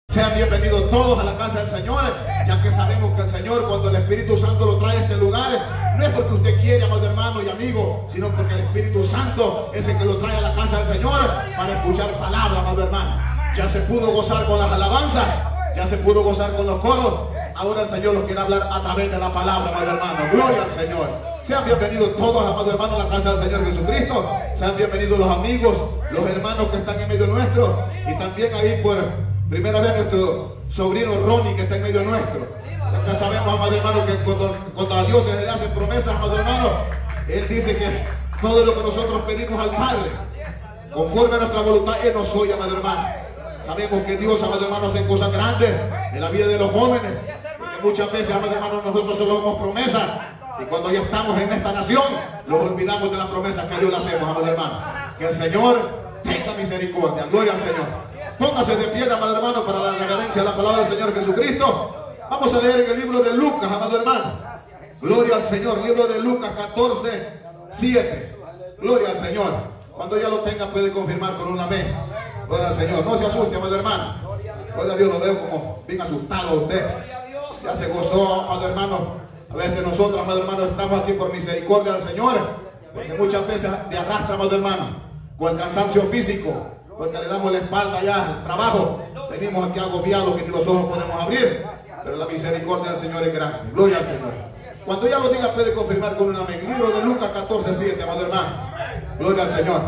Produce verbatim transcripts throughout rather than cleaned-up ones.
Sean bienvenidos todos a la casa del Señor, ya que sabemos que el Señor, cuando el Espíritu Santo lo trae a este lugar, no es porque usted quiere, amado hermano y amigo, sino porque el Espíritu Santo es el que lo trae a la casa del Señor para escuchar palabra, amado hermano. Ya se pudo gozar con las alabanzas, ya se pudo gozar con los coros. Ahora el Señor lo quiere hablar a través de la palabra, amado hermano. Gloria al Señor. Sean bienvenidos todos, amado hermano, a la casa del Señor Jesucristo. Sean bienvenidos los amigos, los hermanos que están en medio nuestro, y también ahí por primera vez nuestro sobrino Ronnie, que está en medio nuestro. Acá sabemos, amado hermano, que cuando, cuando a Dios se le hacen promesas, amado hermano, Él dice que todo lo que nosotros pedimos al Padre, conforme a nuestra voluntad, Él nos oye, amado hermano. Sabemos que Dios, amado hermano, hace cosas grandes en la vida de los jóvenes, porque muchas veces, amado hermano, nosotros solo hacemos promesas, y cuando ya estamos en esta nación, los olvidamos de las promesas que a Dios le hacemos, amado hermano. Que el Señor tenga misericordia. Gloria al Señor. Póngase de pie, amado hermano, para la reverencia a la palabra del Señor Jesucristo. Vamos a leer en el libro de Lucas, amado hermano. Gloria al Señor. Libro de Lucas catorce, siete. Gloria al Señor. Cuando ya lo tenga puede confirmar con un amén. Gloria al Señor. No se asuste, amado hermano. Gloria a Dios, lo veo como bien asustado usted. Ya se gozó, amado hermano. A veces nosotros, amado hermano, estamos aquí por misericordia del Señor, porque muchas veces te arrastra, amado hermano, con el cansancio físico, porque le damos la espalda ya al trabajo. Venimos aquí agobiados que ni los ojos podemos abrir, pero la misericordia del Señor es grande. Gloria al Señor. Cuando ya lo diga puede confirmar con un amén. Libro de Lucas catorce, siete, amado hermano. Gloria al Señor.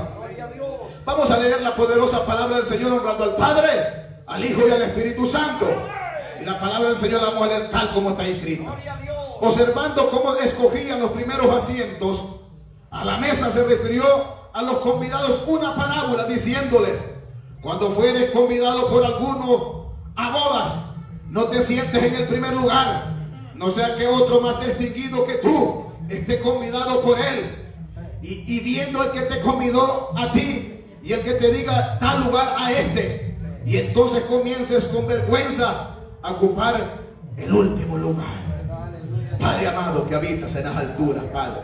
Vamos a leer la poderosa palabra del Señor, honrando al Padre, al Hijo y al Espíritu Santo. Y la palabra del Señor la vamos a leer tal como está escrita. Observando cómo escogían los primeros asientos, a la mesa se refirió a los convidados una parábola, diciéndoles: cuando fueres convidado por alguno a bodas, no te sientes en el primer lugar, no sea que otro más distinguido que tú esté convidado por él, y, y viendo el que te convidó a ti, y el que te diga tal lugar a este, y entonces comiences con vergüenza a ocupar el último lugar. Padre amado que habitas en las alturas, Padre,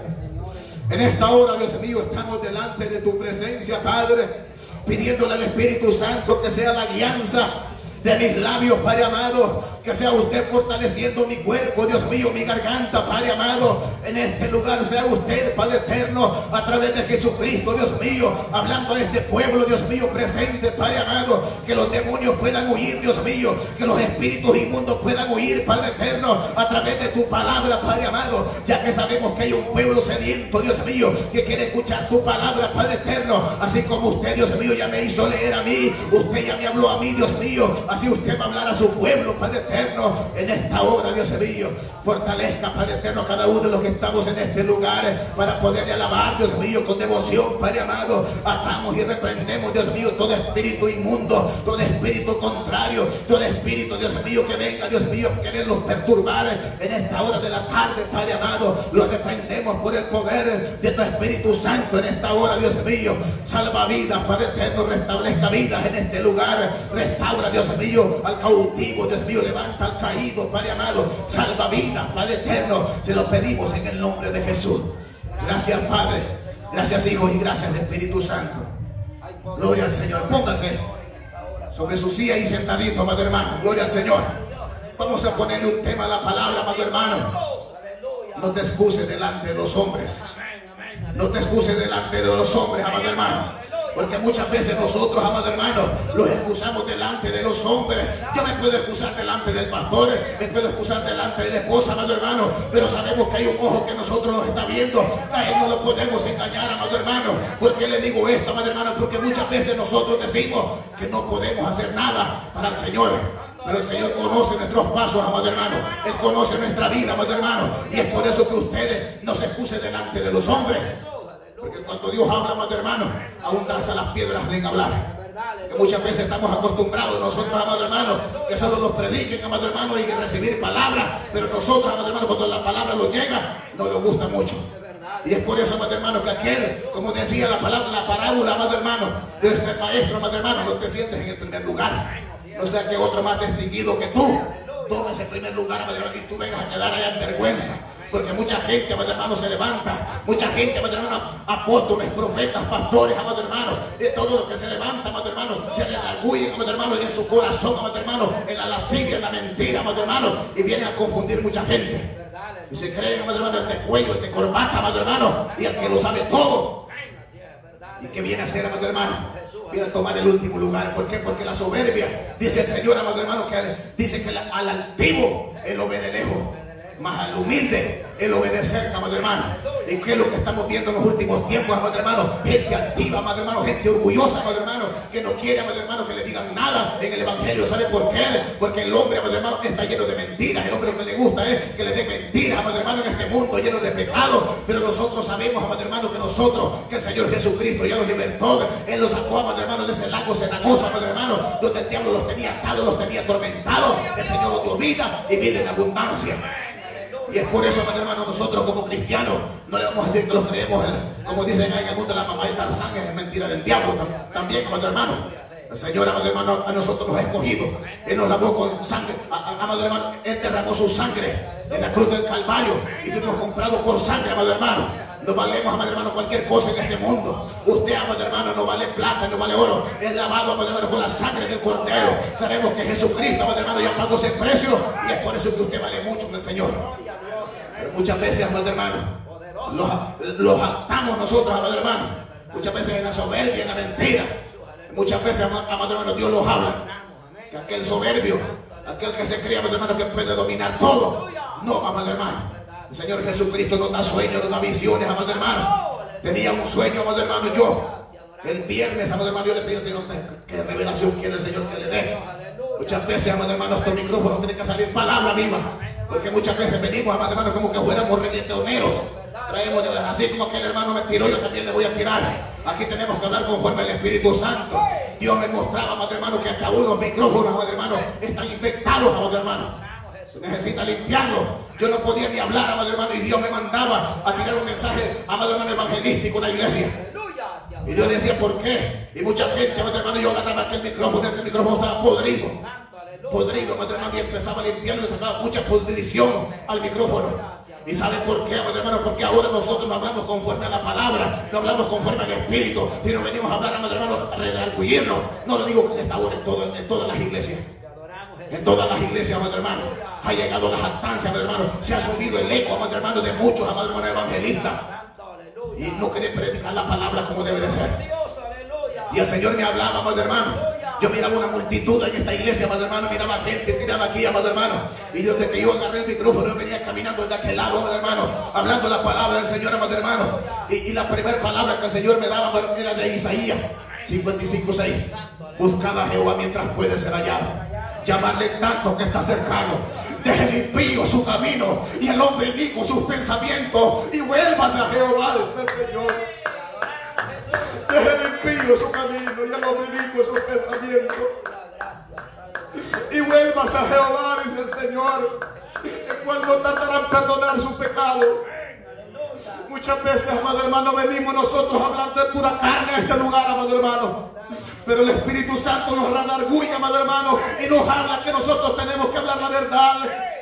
en esta hora, Dios mío, estamos delante de tu presencia, Padre, pidiéndole al Espíritu Santo que sea la guianza de mis labios, Padre amado, que sea usted fortaleciendo mi cuerpo, Dios mío, mi garganta, Padre amado, en este lugar sea usted, Padre eterno, a través de Jesucristo, Dios mío, hablando a este pueblo, Dios mío, presente, Padre amado, que los demonios puedan huir, Dios mío, que los espíritus inmundos puedan huir, Padre eterno, a través de tu palabra, Padre amado, ya que sabemos que hay un pueblo sediento, Dios mío, que quiere escuchar tu palabra, Padre eterno, así como usted, Dios mío, ya me hizo leer a mí, usted ya me habló a mí, Dios mío, así usted va a hablar a su pueblo, Padre eterno, en esta hora, Dios mío. Fortalezca, Padre eterno, a cada uno de los que estamos en este lugar para poderle alabar, Dios mío, con devoción, Padre amado. Atamos y reprendemos, Dios mío, todo espíritu inmundo, todo espíritu contrario, todo espíritu, Dios mío, que venga, Dios mío, quererlos perturbar en esta hora de la tarde, Padre amado. Lo reprendemos por el poder de tu Espíritu Santo en esta hora, Dios mío. Salva vidas, Padre eterno, restablezca vidas en este lugar. Restaura, Dios mío, al cautivo, Dios mío, levanta al caído, Padre amado, salva vidas, Padre eterno, se lo pedimos en el nombre de Jesús. Gracias, Padre, gracias, Hijo, y gracias, Espíritu Santo. Gloria al Señor. Póngase sobre su silla y sentadito, amado hermano. Gloria al Señor. Vamos a ponerle un tema a la palabra, amado hermano. No te excuses delante de los hombres. No te excuses delante de los hombres, amado hermano. Porque muchas veces nosotros, amado hermano, los excusamos delante de los hombres. Yo me puedo excusar delante del pastor, me puedo excusar delante de la esposa, amado hermano, pero sabemos que hay un ojo que nosotros nos está viendo. A él no lo podemos engañar, amado hermano. ¿Por qué le digo esto, amado hermano? Porque muchas veces nosotros decimos que no podemos hacer nada para el Señor. Pero el Señor conoce nuestros pasos, amado hermano. Él conoce nuestra vida, amado hermano. Y es por eso que ustedes no se excusen delante de los hombres. Porque cuando Dios habla, amado hermano, aún hasta las piedras deben hablar. Que muchas veces estamos acostumbrados nosotros, amado hermano, que solo nos prediquen, amado hermano, y que recibir palabras. Pero nosotros, amado hermano, cuando la palabra nos llega, no nos gusta mucho. Y es por eso, amado hermano, que aquel, como decía la palabra, la parábola, amado hermano, de este maestro, amado hermano, no te sientes en el primer lugar. No sea que otro más distinguido que tú tome ese primer lugar, amado hermano, y tú vengas a quedar allá en vergüenza. Porque mucha gente, amado hermano, se levanta. Mucha gente, amado hermano, apóstoles, profetas, pastores, amado hermano, de todo lo que se levanta, amado hermano, se le enargullen, amado hermano, y en su corazón, amado hermano, en la lascivia, en la mentira, amado hermano, y vienen a confundir mucha gente. Y se creen, amado hermano, el de cuello, el de corbata, amado hermano, y el que lo sabe todo. ¿Y qué viene a hacer, amado hermano? Viene a tomar el último lugar. ¿Por qué? Porque la soberbia, dice el Señor, amado hermano, que dice que la, al altivo él lo ve de lejos, más al humilde él lo ve de cerca, amado hermano. ¿Y qué es lo que estamos viendo en los últimos tiempos, amado hermano? Gente altiva, amado hermano, gente orgullosa, amado hermano, que no quiere, amado hermano, que le digan nada en el evangelio. ¿Sabe por qué? Porque el hombre, amado hermano, está lleno de mentiras. El hombre lo que le gusta es que le dé mentiras, amado hermano, en este mundo lleno de pecado. Pero nosotros sabemos, amado hermano, que nosotros, que el Señor Jesucristo ya nos libertó. Él los sacó, amado hermano, de ese lago cenagoso, amado hermano, donde el diablo los tenía atados, los tenía atormentados. El Señor los dio vida y vida en abundancia. Y es por eso, amado hermano, nosotros como cristianos no le vamos a decir que los creemos, como dicen ahí en el mundo, la mamá de Tarzán es mentira del diablo. También, amado hermano, el Señor, amado hermano, a nosotros nos ha escogido. Él nos lavó con sangre, amado hermano, Él derramó su sangre en la cruz del Calvario y fuimos comprados por sangre, amado hermano. No valemos, amado hermano, cualquier cosa en este mundo. Usted, amado hermano, no vale plata, no vale oro. Es lavado, amado hermano, con la sangre del Cordero. Sabemos que Jesucristo, amado hermano, ya pagó ese precio y es por eso que usted vale mucho en el Señor. Pero muchas veces, amado hermano, los, los jactamos nosotros, amado hermano. Muchas veces en la soberbia, en la mentira. Muchas veces, amado hermano, Dios los habla. Que aquel soberbio, aquel que se cree, amado hermano, que puede dominar todo. No, amado hermano. El Señor Jesucristo no da sueños, no da visiones, amado hermano. Tenía un sueño, amado hermano, yo. El viernes, amado hermano, yo le pedí al Señor, ¿qué revelación quiere el Señor que le dé? Muchas veces, amado hermano, estos micrófonos tienen que salir palabra viva. Porque muchas veces venimos, amado hermano, como que fuéramos reggaetoneros. Traemos así como que el hermano me tiró, yo también le voy a tirar. Aquí tenemos que hablar conforme al Espíritu Santo. Dios me mostraba, amado hermano, que hasta aún los micrófonos, amado hermano, están infectados, amado hermano. Necesita limpiarlo. Yo no podía ni hablar, amado hermano, y Dios me mandaba a tirar un mensaje, amado hermano, evangelístico en la iglesia. Y Dios le decía, ¿por qué? Y mucha gente, amado hermano, yo agarraba aquel micrófono, aquel micrófono estaba podrido. Podrido, amado hermano, y empezaba a limpiarlo y sacaba mucha podrición al micrófono. ¿Y sabe por qué, amado hermano? Porque ahora nosotros no hablamos conforme a la palabra, no hablamos conforme al Espíritu, sino venimos a hablar, amado hermano, a redargüirnos. No lo digo que esta hora en, todo, en todas las iglesias. En todas las iglesias, amado hermano, ha llegado la jactancia, amado hermano. Se ha subido el eco, amado hermano, de muchos, amado hermano, evangelistas. Y no quieren predicar la palabra como debe de ser. Y el Señor me hablaba, amado hermano. Yo miraba una multitud en esta iglesia, amado hermano. Miraba gente tirada aquí, amado hermano. Y desde que yo agarré el micrófono, yo venía caminando de aquel lado, amado hermano, hablando la palabra del Señor, amado hermano. Y, y la primera palabra que el Señor me daba era de Isaías cincuenta y cinco seis. Buscad a Jehová mientras puede ser hallado. Llamarle tanto que está cercano. Deje el impío su camino y el hombre inicuo sus pensamientos y vuélvase a Jehová, el Señor. Deje el impío su camino y el hombre inicuo sus pensamientos y vuélvase a Jehová, dice el Señor, el cual no tardará en perdonar su pecado. Muchas veces, amado hermano, venimos nosotros hablando de pura carne a este lugar, amado hermano. Pero el Espíritu Santo nos redarguye, amado hermano, y nos habla que nosotros tenemos que hablar la verdad.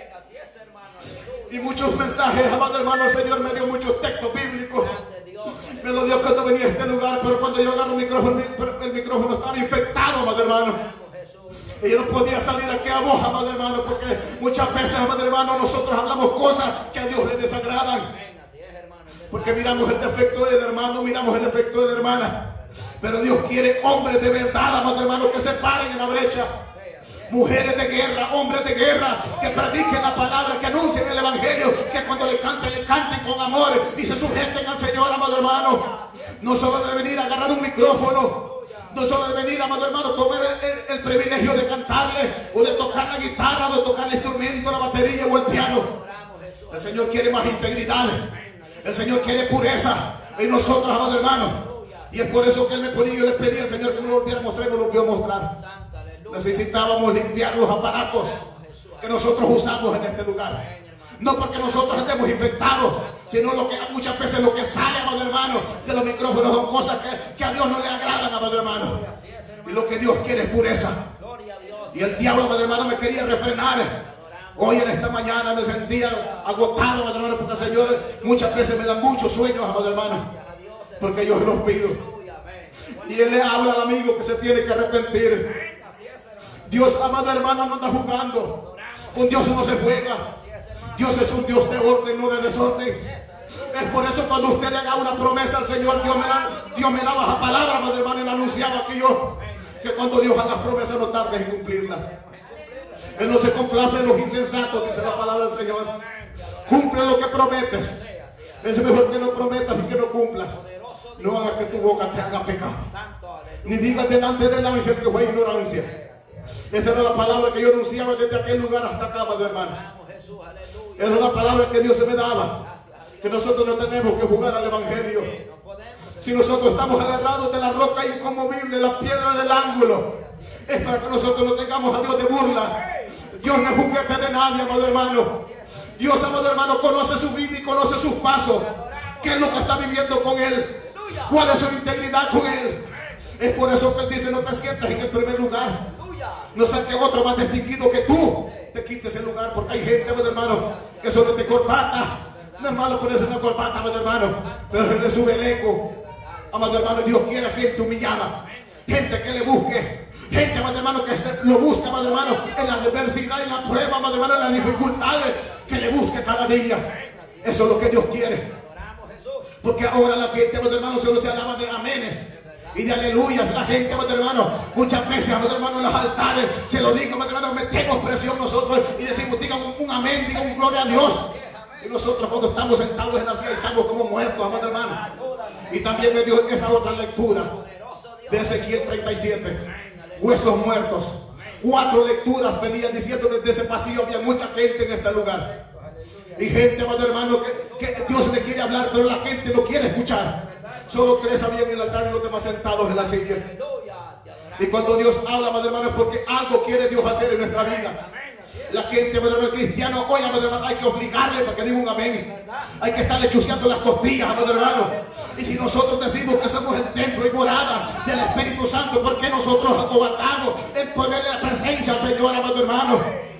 Y muchos mensajes, amado hermano, el Señor me dio muchos textos bíblicos. Me lo dio cuando venía a este lugar, pero cuando yo agarro el micrófono, el micrófono estaba infectado, amado hermano. Y yo no podía salir aquí a voz, amado hermano, porque muchas veces, amado hermano, nosotros hablamos cosas que a Dios le desagradan. Porque miramos el defecto del hermano, miramos el defecto de la hermana. Pero Dios quiere hombres de verdad, amado hermano, que se paren en la brecha. Mujeres de guerra, hombres de guerra, que prediquen la palabra, que anuncien el evangelio, que cuando le canten, le canten con amor y se sujeten al Señor, amado hermano. No solo de venir a agarrar un micrófono, no solo de venir, amado hermano, tomar el, el, el privilegio de cantarle, o de tocar la guitarra, o de tocar el instrumento, la batería o el piano. El Señor quiere más integridad. El Señor quiere pureza en nosotros, amado hermano. Y es por eso que Él me ponía, yo le pedí al Señor que me lo volviera a mostrar y me lo volvió a mostrar. Necesitábamos limpiar los aparatos que nosotros usamos en este lugar. No porque nosotros estemos infectados, sino lo que muchas veces lo que sale, amado hermano, de los micrófonos son cosas que, que a Dios no le agradan, amado hermano. Y lo que Dios quiere es pureza. Y el diablo, amado hermano, me quería refrenar. Hoy en esta mañana me sentía agotado, amado hermano, porque el Señor muchas veces me da muchos sueños, amado hermano, porque yo los pido. Y Él le habla al amigo que se tiene que arrepentir. Dios, amado hermano, no anda jugando. Con Dios no se juega. Dios es un Dios de orden, no de desorden. Es por eso cuando usted le haga una promesa al Señor, Dios me da, Dios me da baja palabra, amado hermano, y le ha anunciado aquí yo, que cuando Dios haga promesas no tarde en cumplirlas. Él no se complace en los insensatos, dice la palabra del Señor. Cumple lo que prometes. Es mejor que no prometas y que no cumplas. No hagas que tu boca te haga pecar. Ni digas delante del ángel que fue ignorancia. Esa era la palabra que yo anunciaba desde aquel lugar hasta acá, amado hermano. Esa es la palabra que Dios se me daba. Que nosotros no tenemos que jugar al evangelio. Si nosotros estamos agarrados de la roca inconmovible, la piedra del ángulo, es para que nosotros no tengamos a Dios de burla. Dios no es juguete de nadie, amado hermano. Dios, amado hermano, conoce su vida y conoce sus pasos. ¿Qué es lo que está viviendo con Él? ¿Cuál es su integridad con Él? Es por eso que Él dice: no te sientas en el primer lugar. No sea que otro más distinguido que tú te quite ese lugar, porque hay gente, amado hermano, que solo te corbata. No es malo ponerse una corbata, amado hermano, pero se le sube el ego. Amado hermano, Dios quiere gente humillada, gente que le busque, gente, amado hermano, que se lo busca, amado hermano, en la adversidad, en la prueba, amado hermano, en las dificultades, que le busque cada día. Eso es lo que Dios quiere. Porque ahora la gente, amado hermano, solo se alaba de amenes y de aleluyas. La gente, amado hermano, muchas veces, amado hermano, en los altares se lo digo, amado hermano, metemos presión nosotros y decimos: digan un, un amén, digan un gloria a Dios. Y nosotros cuando estamos sentados en la silla estamos como muertos, amado hermano. Y también me dio esa otra lectura de Ezequiel treinta y siete. Huesos muertos. Cuatro lecturas venían diciendo: desde ese pasillo había mucha gente en este lugar. Y gente, amado hermano, que, que Dios le quiere hablar, pero la gente no quiere escuchar. Solo tres habían en el altar y los demás sentados en la silla. Y cuando Dios habla, amado hermano, es porque algo quiere Dios hacer en nuestra vida. La gente, amado hermano, cristiano, hoy, amado hermano, hay que obligarle para que diga un amén. Hay que estarle chuceando las costillas, amado hermano. Y si nosotros decimos que somos el templo y morada del Espíritu Santo, ¿por qué nosotros acobardamos en ponerle la presencia al Señor, amado hermano?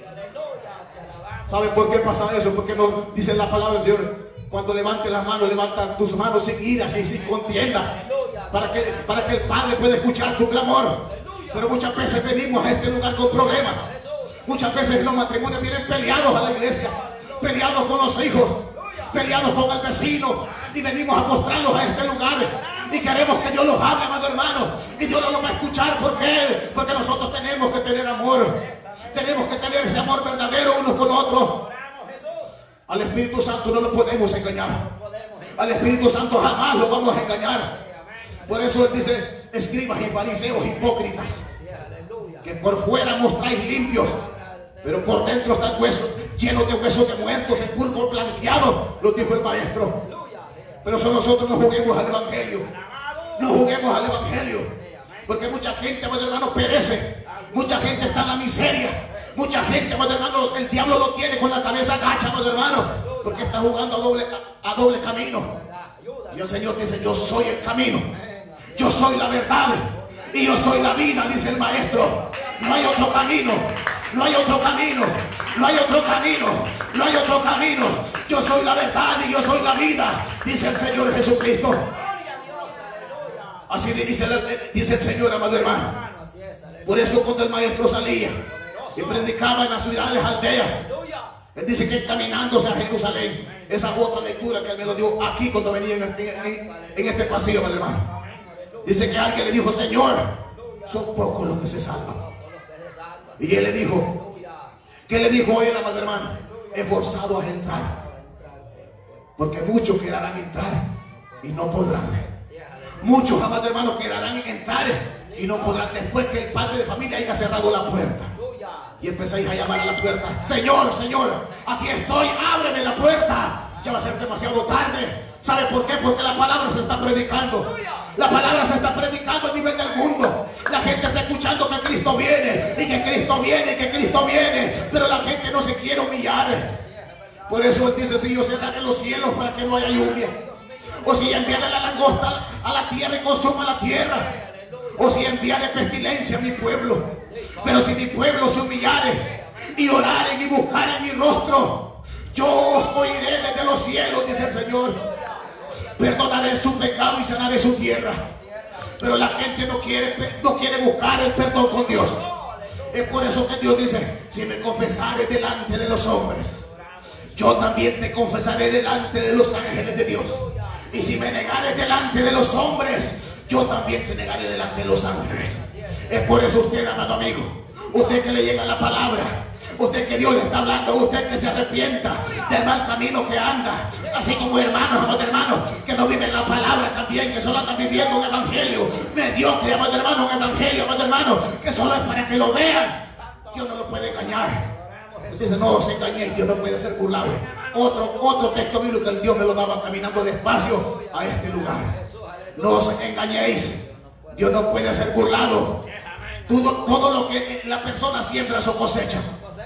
¿Saben por qué pasa eso? Porque nos dice la palabra del Señor: cuando levantes las manos, levanta tus manos sin iras y sin contiendas, para que, para que el Padre pueda escuchar tu clamor. Pero muchas veces venimos a este lugar con problemas. Muchas veces los matrimonios vienen peleados a la iglesia, peleados con los hijos, peleados con el vecino, y venimos a mostrarlos a este lugar y queremos que Dios los hable, amado hermano, y Dios no los va a escuchar. ¿Por qué? Porque nosotros tenemos que tener amor, tenemos que tener ese amor verdadero unos con otros. Al Espíritu Santo no lo podemos engañar, al Espíritu Santo jamás lo vamos a engañar. Por eso Él dice: escribas y fariseos hipócritas, que por fuera mostráis limpios, pero por dentro están huesos, llenos de huesos de muertos, sepulcros blanqueados, lo dijo el maestro. Pero eso nosotros no juguemos al evangelio, no juguemos al evangelio, porque mucha gente, amado hermano, perece, mucha gente está en la miseria, mucha gente, amado hermano, el diablo lo tiene con la cabeza gacha, amado hermano, porque está jugando a doble, a, a doble camino. Y el Señor dice: yo soy el camino, yo soy la verdad y yo soy la vida, dice el maestro. No hay otro camino, no hay otro camino, no hay otro camino, no hay otro camino. Yo soy la verdad y yo soy la vida, dice el Señor Jesucristo. Así dice, dice el Señor, amado hermano. Por eso cuando el maestro salía y predicaba en las ciudades, aldeas, él dice que caminándose a Jerusalén, esa otra lectura que él me lo dio aquí cuando venía en, en, en este pasillo, amado hermano. Dice que alguien le dijo: Señor, son pocos los que se salvan. Y él le dijo, ¿qué le dijo hoy el amado hermano? Esforzados a entrar, porque muchos querrán entrar y no podrán. Muchos, amado hermano, querrán entrar y no podrán, después que el padre de familia haya cerrado la puerta. Y empezáis a llamar a la puerta: Señor, Señor, aquí estoy, ábreme la puerta. Ya va a ser demasiado tarde. ¿Sabe por qué? Porque la palabra se está predicando. La palabra se está predicando a nivel del mundo. La gente está escuchando que Cristo viene, y que Cristo viene, y que Cristo viene. Pero la gente no se quiere humillar. Por eso Él dice: si yo cerraré los cielos para que no haya lluvia, o si enviaré la langosta a la tierra y consuma la tierra, o si enviaré pestilencia a mi pueblo. Pero si mi pueblo se humillare, y oraren y buscaren mi rostro, yo os oiré desde los cielos, dice el Señor. Perdonaré su pecado y sanaré su tierra. Pero la gente no quiere, no quiere buscar el perdón con Dios. Es por eso que Dios dice: si me confesares delante de los hombres, yo también te confesaré delante de los ángeles de Dios. Y si me negares delante de los hombres, yo también te negaré delante de los ángeles. Es por eso usted, amado amigo, usted que le llega la palabra, usted que Dios le está hablando, usted que se arrepienta del mal camino que anda, así como hermanos, amados hermanos, que no viven la palabra también, que solo están viviendo un evangelio mediocre, amados hermanos, un evangelio, amados hermanos, que solo es para que lo vean. Dios no lo puede engañar. Dice: no os engañéis, Dios no puede ser burlado. Otro, otro texto bíblico que el Dios me lo daba caminando despacio a este lugar. No os engañéis, Dios no puede ser burlado. Todo, todo lo que la persona siembra, eso cosecha.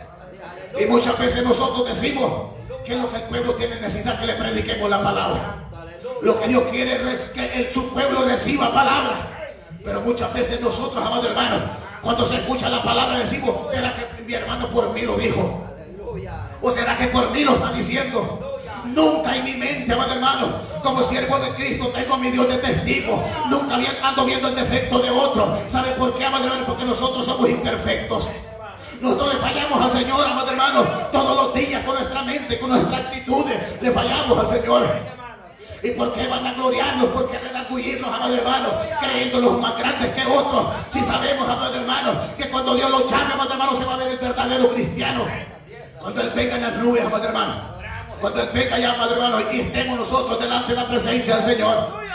Y muchas veces nosotros decimos que es lo que el pueblo tiene necesidad, que le prediquemos la palabra. Lo que Dios quiere es que el, su pueblo reciba palabra. Pero muchas veces nosotros, amados hermanos, cuando se escucha la palabra decimos: ¿será que mi hermano por mí lo dijo? ¿O será que por mí lo está diciendo? Nunca en mi mente, amado hermano, como siervo de Cristo, tengo a mi Dios de testigo. Nunca ando viendo el defecto de otro. ¿Sabe por qué, amado hermano? Porque nosotros somos imperfectos. Nosotros le fallamos al Señor, amado hermano, todos los días, con nuestra mente, con nuestras actitudes. Le fallamos al Señor. ¿Y por qué van a gloriarnos? ¿Por qué redarguirnos, amado hermano, creyéndolos más grandes que otros? Si sabemos, amado hermano, que cuando Dios los llame, amado hermano, se va a ver el verdadero cristiano. Cuando Él venga en las nubes, amado hermano, cuando Él venga ya, amado hermano, y estemos nosotros delante de la presencia del Señor.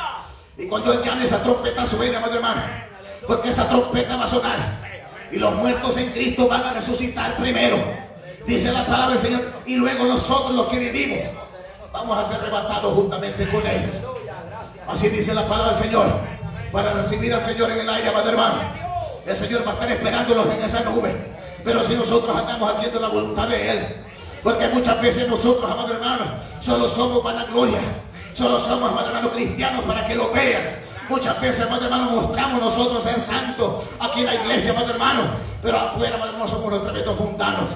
Y cuando Él llame, esa trompeta suene, amado hermano, porque esa trompeta va a sonar y los muertos en Cristo van a resucitar primero, dice la palabra del Señor, y luego nosotros los que vivimos vamos a ser arrebatados juntamente con Él. Así dice la palabra del Señor, para recibir al Señor en el aire, amado hermano. El Señor va a estar esperándolos en esa nube. Pero si nosotros estamos haciendo la voluntad de Él, porque muchas veces nosotros, amado hermano, solo somos vanagloria, solo somos, amado hermano, cristianos para que lo vean. Muchas veces, amado hermano, mostramos nosotros ser santos aquí en la iglesia, amado hermano, pero afuera, amado hermano, somos los tremendos mundanos.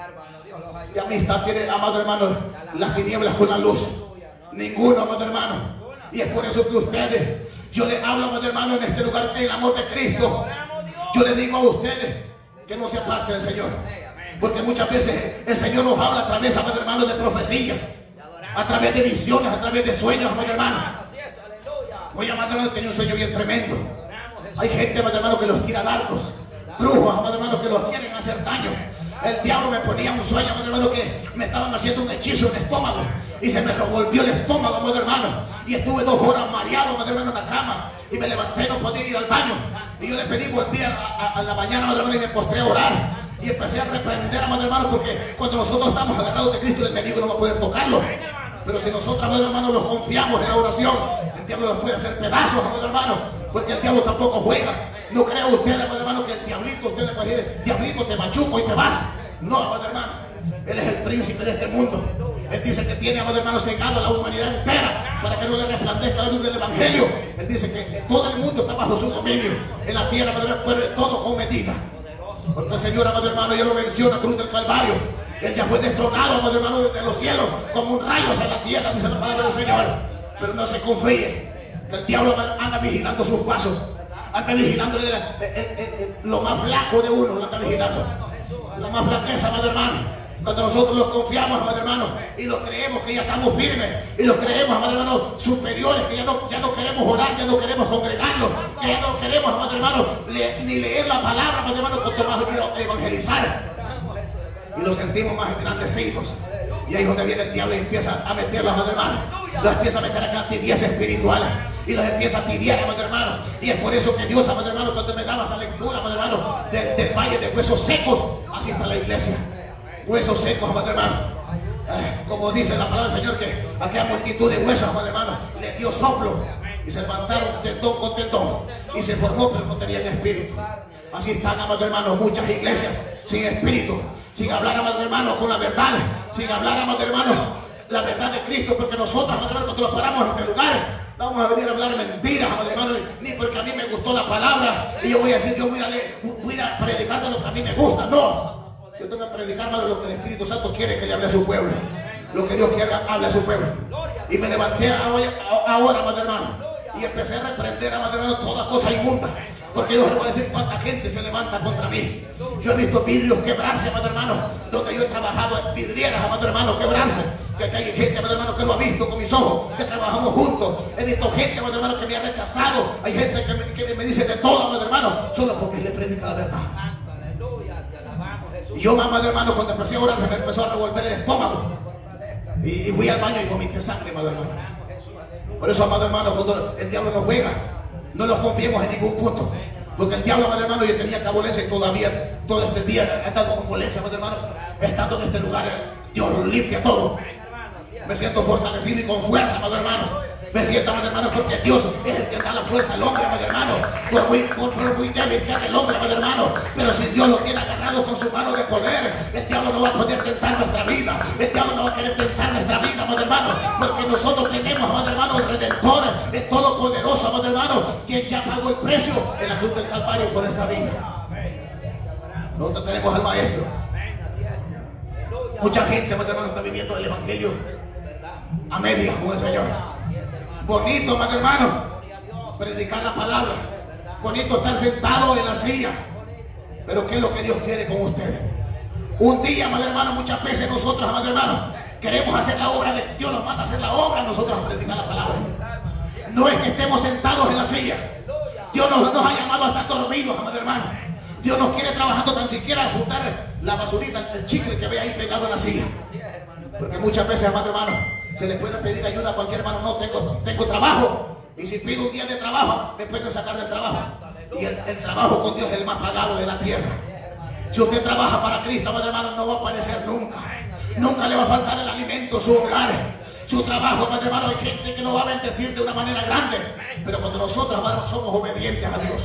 ¿Qué amistad tiene, amado hermano, las tinieblas con la luz? Ninguno, amado hermano. Y es por eso que ustedes, yo les hablo, amado hermano, en este lugar, en el amor de Cristo. Yo les digo a ustedes que no se aparten del Señor, porque muchas veces el Señor nos habla a través, amado hermano, de profecías, a través de visiones, a través de sueños, amado hermano. Hoy, amado hermano, tenía un sueño bien tremendo. Hay gente, amado hermano, que los tira dardos, brujos, amado hermano, que los quieren hacer daño. El diablo me ponía un sueño, amado hermano, que me estaban haciendo un hechizo en el estómago y se me revolvió el estómago, amado hermano, y estuve dos horas mareado, amado hermano, en la cama, y me levanté, no podía ir al baño, y yo le pedí, volví a, a, a la mañana, amado hermano, y me postré a orar y empecé a reprender, amado hermano, porque cuando nosotros estamos agarrados de Cristo, el enemigo no va a poder tocarlo. Pero si nosotros, amado hermano, los confiamos en la oración, el diablo nos puede hacer pedazos, amado hermano, porque el diablo tampoco juega. No crea usted, amado hermano, que el diablito, usted le puede decir: diablito, te machuco y te vas. No, amado hermano, Él es el príncipe de este mundo. Él dice que tiene, amado hermano, cegado a la humanidad entera para que no le resplandezca la luz del evangelio. Él dice que todo el mundo está bajo su dominio en la tierra, amado hermano, pero todo con medida. Porque el Señor, amado hermano, ya lo venció en la cruz del Calvario. Él ya fue destronado, amado hermano, desde los cielos, como un rayo hacia la tierra, dice la palabra del Señor. Pero no se confíe, que el diablo anda vigilando sus pasos, anda vigilando el, el, el, el, lo más flaco de uno, lo anda vigilando, la más flaqueza, amado hermano. Cuando nosotros los confiamos, amado hermano, y los creemos que ya estamos firmes, y los creemos, amado hermano, superiores, que ya no, ya no queremos orar, ya no queremos congregarnos, que ya no queremos, amado hermano, le, ni leer la palabra, amado hermano, cuanto más evangelizar. Y los sentimos más engrandecidos. Y ahí es donde viene el diablo y empieza a meterlos, amado hermano. Los empieza a meter acá tibieza espiritual. Y los empieza a tibiar, amado hermano. Y es por eso que Dios, amado hermano, cuando me daba esa lectura, amado hermano, del de valle de huesos secos, así está la iglesia. Huesos secos, amado hermano. Eh, como dice la palabra del Señor, que aquella multitud de huesos, amado hermano, le dio soplo. Y se levantaron tendón con tendón. Y se formó, pero no tenían espíritu. Así están, amado hermano, muchas iglesias sin espíritu, sin hablar, amado hermano, con la verdad, sin hablar, amado hermano, la verdad de Cristo, porque nosotros, amado hermano, cuando nos paramos en este lugar, vamos a venir a hablar mentiras, amado hermano, ni porque a mí me gustó la palabra y yo voy a decir, yo voy a, leer, voy a predicar de lo que a mí me gusta. No, Yo tengo que predicar más de lo que el Espíritu Santo quiere que le hable a su pueblo. Lo que Dios quiere que hable a su pueblo. Y me levanté ahora, ahora amado hermano, y empecé a reprender, amado hermano, toda cosa inmunda. Porque Dios le va a decir cuánta gente se levanta contra mí. Yo he visto vidrios quebrarse, amado hermano, donde yo he trabajado en vidrieras, amado hermano, quebrarse. Que hay gente, amado hermano, que lo ha visto con mis ojos, que trabajamos juntos. He visto gente, amado hermano, que me ha rechazado. Hay gente que me, que me dice de todo, amado hermano, solo porque le predica la verdad. Y yo, amado hermano, cuando empecé a orar, me empezó a revolver el estómago. Y, y fui al baño y vomité sangre, amado hermano. Por eso, amado hermano, cuando el diablo nos juega, no nos confiemos en ningún punto. Porque el diablo, amado hermano, yo tenía cabolencia y todavía, todo este día he estado con violencia, amado hermano. Estando en este lugar, Dios lo limpia todo. Me siento fortalecido y con fuerza, amado hermano. Me siento, amado hermano, porque Dios es el que da la fuerza al hombre, amado hermano. Por muy, por, por muy débil que haga el hombre, amado hermano. Pero si Dios lo tiene agarrado con su mano de poder, el diablo no va a poder tentar nuestra vida. El diablo no va a querer tentar nuestra vida, amado hermano. Porque nosotros tenemos, amado hermano, el Redentor, el Todopoderoso, amado hermano, quien ya pagó el precio en la cruz del Calvario por nuestra vida. Nosotros tenemos al Maestro. Mucha gente, amado hermano, está viviendo el Evangelio a medias con el Señor. Bonito, amado hermano, predicar la palabra. Bonito estar sentado en la silla. Pero ¿qué es lo que Dios quiere con ustedes? Un día, amado hermano, muchas veces nosotros, amado hermano, queremos hacer la obra de Dios, nos manda a hacer la obra, nosotros a predicar la palabra. No es que estemos sentados en la silla. Dios nos, nos ha llamado a estar dormidos, amado hermano. Dios nos quiere trabajando tan siquiera a juntar la basurita, el chicle que ve ahí pegado en la silla. Porque muchas veces, amado hermano, se le puede pedir ayuda a cualquier hermano. No, tengo, tengo trabajo. Y si pido un día de trabajo, me pueden sacar del trabajo. Y el, el trabajo con Dios es el más pagado de la tierra. Si usted trabaja para Cristo, amado hermano, no va a aparecer nunca. Nunca le va a faltar el alimento, su hogar, su trabajo, amado hermano. Hay gente que nos va a bendecir de una manera grande. Pero cuando nosotros, amado, somos obedientes a Dios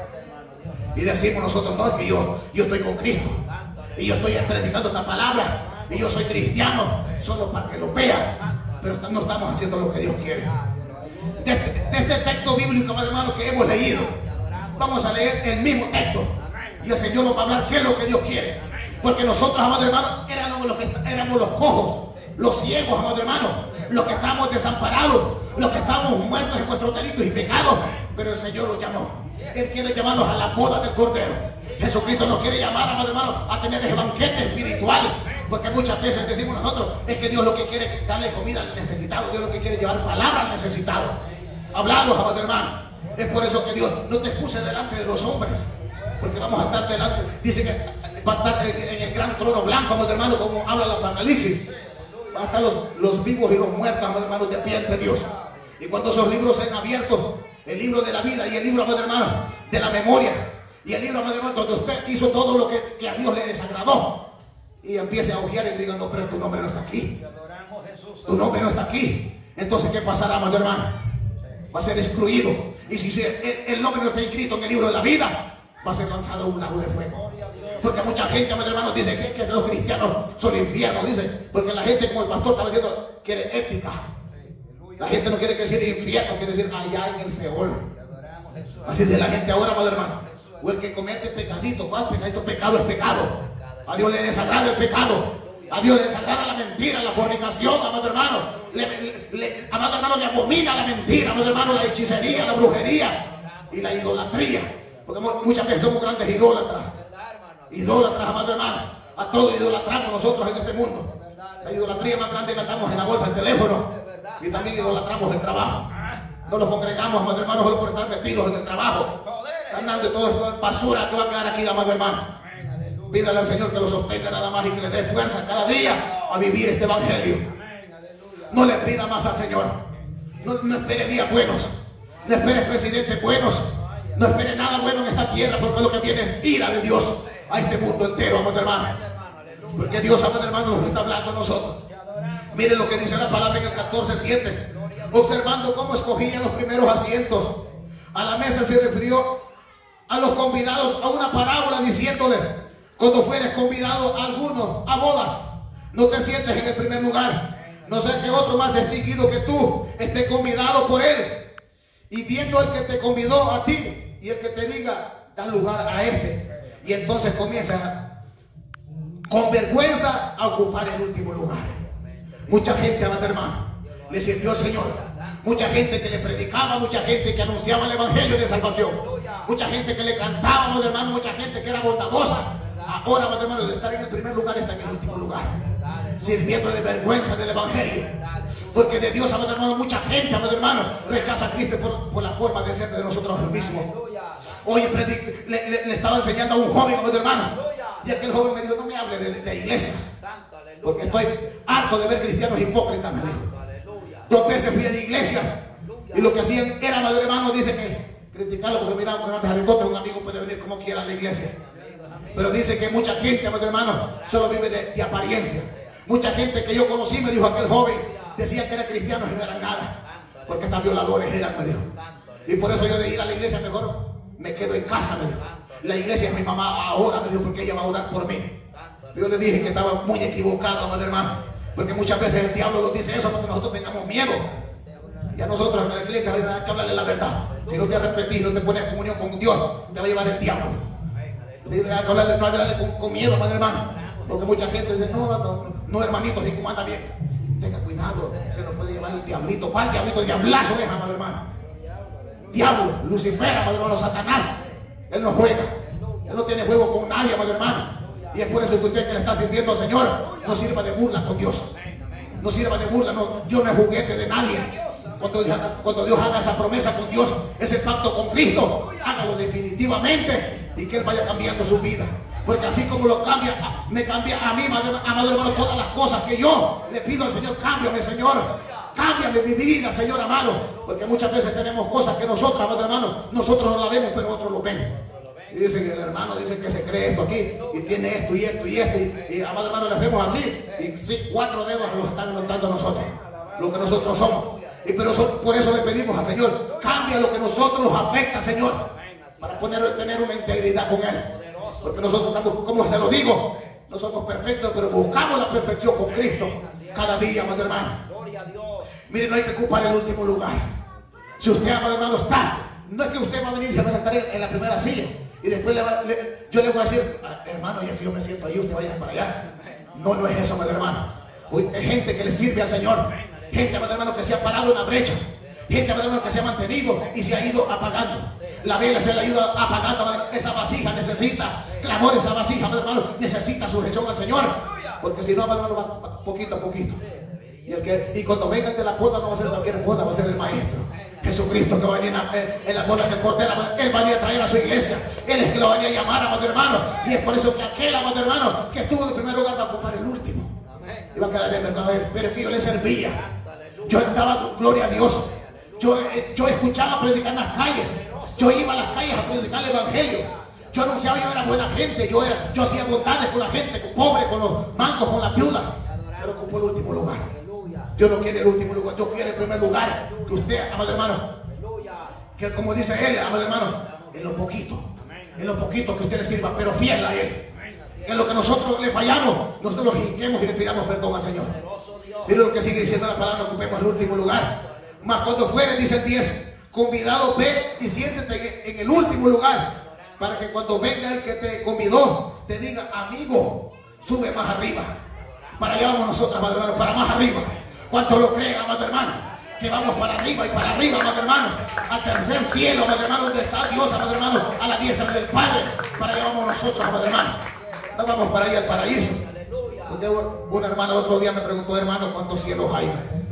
y decimos nosotros, no, es que yo, yo estoy con Cristo y yo estoy predicando esta palabra y yo soy cristiano, solo para que lo vean. Pero no estamos haciendo lo que Dios quiere. De este, de este texto bíblico, amado hermano, que hemos leído, vamos a leer el mismo texto. Y el Señor nos va a hablar qué es lo que Dios quiere. Porque nosotros, amado hermano, éramos los, que, éramos los cojos, los ciegos, amado hermano, los que estamos desamparados, los que estamos muertos en nuestros delitos y pecados. Pero el Señor los llamó. Él quiere llamarnos a la boda del Cordero. Jesucristo nos quiere llamar, amado hermano, a tener ese banquete espiritual. Porque muchas veces decimos nosotros, es que Dios lo que quiere es darle comida al necesitado. Dios lo que quiere es llevar palabra al necesitado. Hablarlos, amado hermano. Es por eso que Dios no te excuses delante de los hombres. Porque vamos a estar delante. Dice que va a estar en el gran trono blanco, amado hermano, como habla la Apocalipsis. Van a estar los, los vivos y los muertos, amado hermano, de pie ante Dios. Y cuando esos libros sean abiertos, el libro de la vida y el libro, amado hermano, de la memoria, y el libro, amado hermano, donde usted hizo todo lo que, que a Dios le desagradó, y empiece a ojear y le diga, no, pero tu nombre no está aquí. Tu nombre no está aquí. Entonces, ¿qué pasará, amado hermano? Va a ser excluido. Y si el, el nombre no está inscrito en el libro de la vida, va a ser lanzado a un lago de fuego. Porque mucha gente, amado hermano, dice que, que los cristianos son infiernos, dice. Porque la gente, como el pastor estaba diciendo, quiere ética. La gente no quiere decir infierno, quiere decir allá en el Seol. Así de la gente ahora, amado hermano. O el que comete pecadito, ¿cuál pecadito? Pecado es pecado. A Dios le desagrada el pecado. A Dios le desagrada la mentira, la fornicación, amado hermano. Le, le, le, amado hermano, le abomina la mentira, amado hermano, la hechicería, la brujería y la idolatría. Porque muchas veces somos grandes idólatras. Idólatras, amado hermano. A todos idolatramos nosotros en este mundo. La idolatría más grande que andamos en la bolsa, el teléfono. Y también idolatramos el trabajo. No nos congregamos, amado hermano, solo por estar metidos en el trabajo. Andando todo esto es basura que va a quedar aquí, amado hermano. Pídale al Señor que lo sostenga nada más y que le dé fuerza cada día a vivir este evangelio. No le pida más al Señor. No, no espere días buenos. No espere presidentes buenos. No espere nada bueno en esta tierra, porque lo que viene es ira de Dios a este mundo entero, amado hermano. Porque Dios, amado hermano, nos está hablando a nosotros. Miren lo que dice la palabra en el catorce siete. Observando cómo escogían los primeros asientos, a la mesa se refirió a los convidados a una parábola diciéndoles: cuando fueres convidado a alguno a bodas, no te sientes en el primer lugar, no sea que otro más distinguido que tú esté convidado por él. Y viendo el que te convidó a ti y el que te diga, da lugar a este. Y entonces comienza con vergüenza a ocupar el último lugar. Mucha gente, amado hermano, le sirvió al Señor. Mucha gente que le predicaba, mucha gente que anunciaba el evangelio de salvación, mucha gente que le cantaba, amado hermano, mucha gente que era bondadosa. Ahora, amado hermano, de estar en el primer lugar está en el último lugar, sirviendo de vergüenza del evangelio. Porque de Dios, amado hermano, mucha gente, amado hermano, rechaza a Cristo por, por la forma de ser de nosotros mismos. Hoy le, le, le estaba enseñando a un joven, amado hermano, y aquel joven me dijo: no me hable de, de iglesias, porque estoy harto de ver cristianos hipócritas, me dijo. Dos veces fui a la iglesia y lo que hacían era, amado hermano, dice que criticarlo porque mira, un amigo puede venir como quiera a la iglesia, pero dice que mucha gente, amado hermano, solo vive de, de apariencia. Mucha gente que yo conocí, me dijo aquel joven, decía que eran cristianos y no eran nada, porque estas violadores eran, me dijo. Y por eso yo de ir a la iglesia mejor me quedo en casa, me dijo. La iglesia es mi mamá ahora, me dijo, porque ella va a orar por mí. Yo le dije que estaba muy equivocado, amado hermano, porque muchas veces el diablo nos dice eso porque nosotros tengamos miedo. Y a nosotros en la iglesia hay que hablarle la verdad. Si no te arrepentís, no te pones en comunión con Dios, te va a llevar el diablo. Hay que hablarle, no hablarle con, con miedo, amado hermano, porque mucha gente dice: no, no, no, hermanito, si como anda bien, tenga cuidado, se nos puede llevar el diablito. ¿Cuál diablito? Diablazo es, amado hermano. Diablo, Lucifer, amado hermano, Satanás. Él no juega, él no tiene juego con nadie, amado hermano. Y es por eso que usted que le está sirviendo al Señor, no sirva de burla con Dios. No sirva de burla, no, Dios no es juguete de nadie. Cuando, cuando Dios haga esa promesa con Dios, ese pacto con Cristo, hágalo definitivamente y que Él vaya cambiando su vida. Porque así como lo cambia, me cambia a mí, amado hermano, todas las cosas que yo le pido al Señor: cámbiame, Señor. Cámbiame mi vida, Señor amado. Porque muchas veces tenemos cosas que nosotros, amado hermano, nosotros no la vemos, pero otros lo ven. Y dicen que el hermano dice que se cree esto aquí y tiene esto y esto y esto y, y amado hermano, les vemos así y sí, cuatro dedos los están notando nosotros, lo que nosotros somos. Y pero so, por eso le pedimos al Señor: cambia lo que nosotros nos afecta, Señor, para poder tener una integridad con Él. Porque nosotros estamos, como se lo digo, no somos perfectos, pero buscamos la perfección con Cristo cada día, amado hermano. Miren, no hay que ocupar el último lugar. Si usted, amado hermano, está, no es que usted va a venir y se va a sentar en la primera silla y después le va, le, yo le voy a decir: hermano, ya que yo me siento ahí, usted vaya para allá. No, no es eso, amado hermano. Hoy hay gente que le sirve al Señor, gente, amado hermano, que se ha parado en la brecha, gente, amado hermano, que se ha mantenido y se ha ido apagando. La vela se le ayuda apagando, amado hermano. Esa vasija necesita clamor, esa vasija, amado hermano, necesita sujeción al Señor, porque si no, amado hermano, va, va poquito a poquito. Y, el que, y cuando venga de la boda no va a ser cualquier boda, va a ser el Maestro Jesucristo, que va a venir en la boda del Cordero. Él va a venir a traer a su iglesia. Él es que lo va a venir a llamar, amado hermano. Y es por eso que aquel, amado hermano, que estuvo en primer lugar va a ocupar el último. Y va a quedar en el mercado. Pero es que yo le servía. Yo estaba, gloria a Dios. Yo, yo escuchaba predicar en las calles. Yo iba a las calles a predicar el evangelio. Yo anunciaba, yo era buena gente. Yo, era, yo hacía bondades con la gente, con pobres, con los mancos, con las viudas. Pero ocupó el último lugar. Yo no quiero el último lugar, yo quiero el primer lugar. Que usted, amado hermano, que como dice él, amado hermano, en lo poquito, en lo poquito que usted le sirva, pero fiel a Él. En lo que nosotros le fallamos, nosotros lo hinquemos y le pidamos perdón al Señor. Mire lo que sigue diciendo la palabra: ocupemos el último lugar. Mas cuando fuere, dice el diez, convidado, ve y siéntete en el último lugar, para que cuando venga el que te convidó, te diga: amigo, sube más arriba. Para allá vamos nosotros, amado hermano, para más arriba. ¿Cuánto lo creen, amado hermano? Que vamos para arriba y para arriba, amado hermano, al tercer cielo, amado hermano, donde está Dios, amado hermano, a la diestra del Padre. Para allá vamos nosotros, amado hermano. No vamos para allá al paraíso. Porque una hermana el otro día me preguntó: hermano, ¿cuántos cielos hay?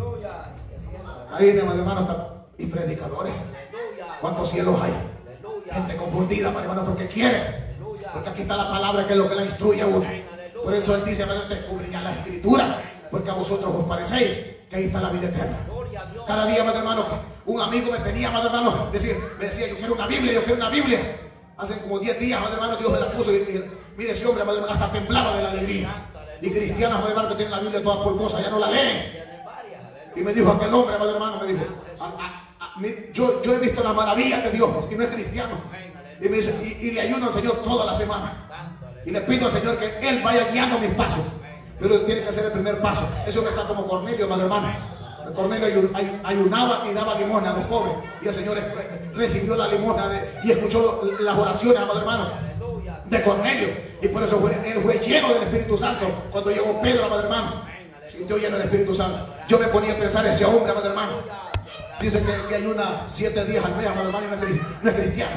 Ahí, amado hermano, y predicadores. ¿Cuántos cielos hay? Gente confundida, amado hermano, porque quiere. Porque aquí está la palabra, que es lo que la instruye a uno. Por eso Él dice: descubrirán la Escritura, porque a vosotros os parecéis que ahí está la vida eterna. Cada día, amado hermano, un amigo me tenía, amado hermano, decir, me decía: yo quiero una Biblia, yo quiero una Biblia. Hace como diez días, amado hermano, Dios me la puso y, y mire, ese hombre, amado hermano, hasta temblaba de la alegría. Y cristianos, amado hermano, que tienen la Biblia toda polvosa, ya no la leen. Y me dijo aquel hombre, amado hermano, me dijo: a, a, a, mi, yo, yo he visto las maravillas de Dios y no es cristiano. Y, me dice, y, y le ayuno al Señor toda la semana. Y le pido al Señor que Él vaya guiando mis pasos. Pero tiene que hacer el primer paso. Eso me está como Cornelio, amado hermano. Cornelio ayunaba y daba limosna a los pobres. Y el Señor recibió la limosna de, y escuchó las oraciones, amado hermano. de Cornelio. Y por eso fue, él fue lleno del Espíritu Santo. Cuando llegó Pedro, amado hermano, yo lleno del Espíritu Santo, yo me ponía a pensar, ese hombre, amado hermano, dice que, que hay una siete días al mes, amado hermano, y no es, no es cristiano.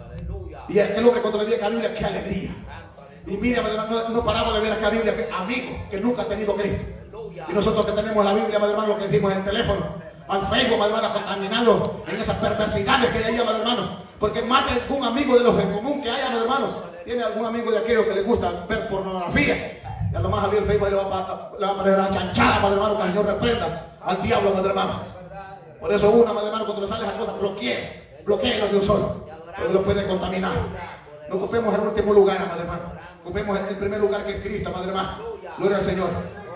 Y aquel hombre cuando le dije a la Biblia, qué alegría. Y mira, no, no paramos de ver acá Biblia, que amigo que nunca ha tenido Cristo. Y nosotros que tenemos la Biblia, madre hermano, lo que decimos en el teléfono, al Facebook, madre hermano, contaminando en esas perversidades que hay ahí, madre hermano. Porque más de algún amigo de los en común que haya, madre hermano, tiene algún amigo de aquellos que le gusta ver pornografía. Y a lo más abrir el Facebook le va a, le va a poner una chanchada, madre hermano, que el Señor reprenda al diablo, madre hermano. Por eso una, madre hermano, cuando le sale esa cosa, bloquee, bloquee lo de un solo, porque lo puede contaminar. No ocupemos el último lugar, madre hermano. Ocupemos el primer lugar, que es Cristo, madre hermano. Gloria al Señor.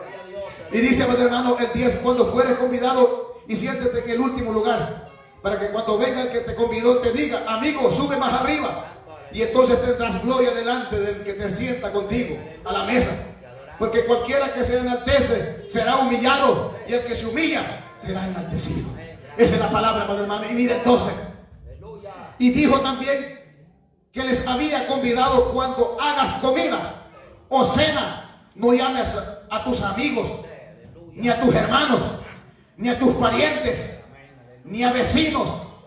Y dice, madre hermano, el diez, cuando fueres convidado y siéntete en el último lugar, para que cuando venga el que te convidó te diga, amigo, sube más arriba. Y entonces tendrás gloria delante del que te sienta contigo a la mesa. Porque cualquiera que se enaltece será humillado, y el que se humilla será enaltecido. Esa es la palabra, madre hermano. Y mire entonces, y dijo también que les había convidado, cuando hagas comida o cena, no llames a tus amigos, ni a tus hermanos, ni a tus parientes, ni a vecinos,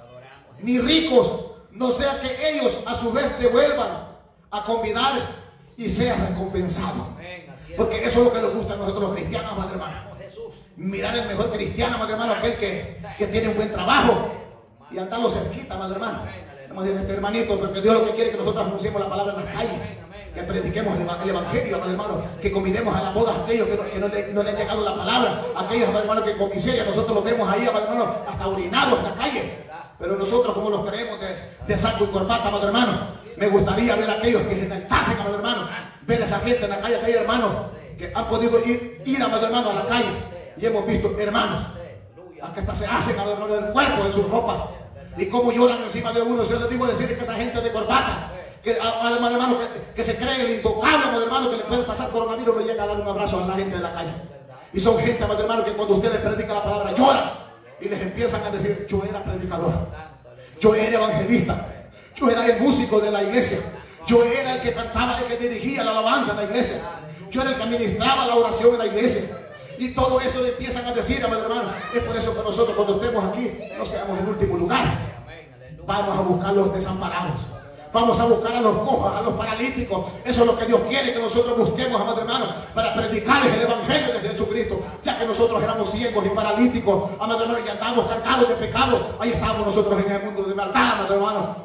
ni ricos, no sea que ellos a su vez te vuelvan a convidar y seas recompensado. Porque eso es lo que nos gusta a nosotros los cristianos, madre hermano. Mirar el mejor cristiano, madre hermano, aquel que, que tiene un buen trabajo, y andarlo cerquita, madre hermano. Vamos a decir, este hermanito, porque Dios lo que quiere es que nosotros anunciemos la palabra en las calles, que prediquemos el evangelio, madre hermano, que convidemos a las bodas a aquellos que no, que no, le, no le ha llegado la palabra, aquellos, madre hermano, que con miseria nosotros los vemos ahí, madre hermano, hasta orinados en la calle. Pero nosotros, como los creemos de, de saco y corbata, madre hermano, me gustaría ver a aquellos que se enaltacen, madre hermano, ver a esa gente en la calle, aquellos hermanos que han podido ir, ir a, madre hermano, a la calle, y hemos visto hermanos a que hasta se hacen, madre hermano, del cuerpo, en sus ropas, y cómo lloran encima de uno. Yo les digo decir que esa gente de corbata, que, madre hermano, que, que se cree el intocable, madre hermano, que le puede pasar coronavirus, no llega a dar un abrazo a la gente de la calle. Y son gente, madre hermano, que cuando usted les predica la palabra lloran y les empiezan a decir, yo era predicador, yo era evangelista, yo era el músico de la iglesia, yo era el que cantaba, el que dirigía la alabanza en la iglesia, yo era el que administraba la oración en la iglesia. Y todo eso le empiezan a decir, amado hermano. Es por eso que nosotros, cuando estemos aquí, no seamos el último lugar. Vamos a buscar a los desamparados, vamos a buscar a los cojos, a los paralíticos. Eso es lo que Dios quiere que nosotros busquemos, amado hermano, para predicarles el evangelio de Jesucristo. Ya que nosotros éramos ciegos y paralíticos, amado hermano, y andamos cargados de pecado, ahí estamos nosotros en el mundo de maldad, amado hermano.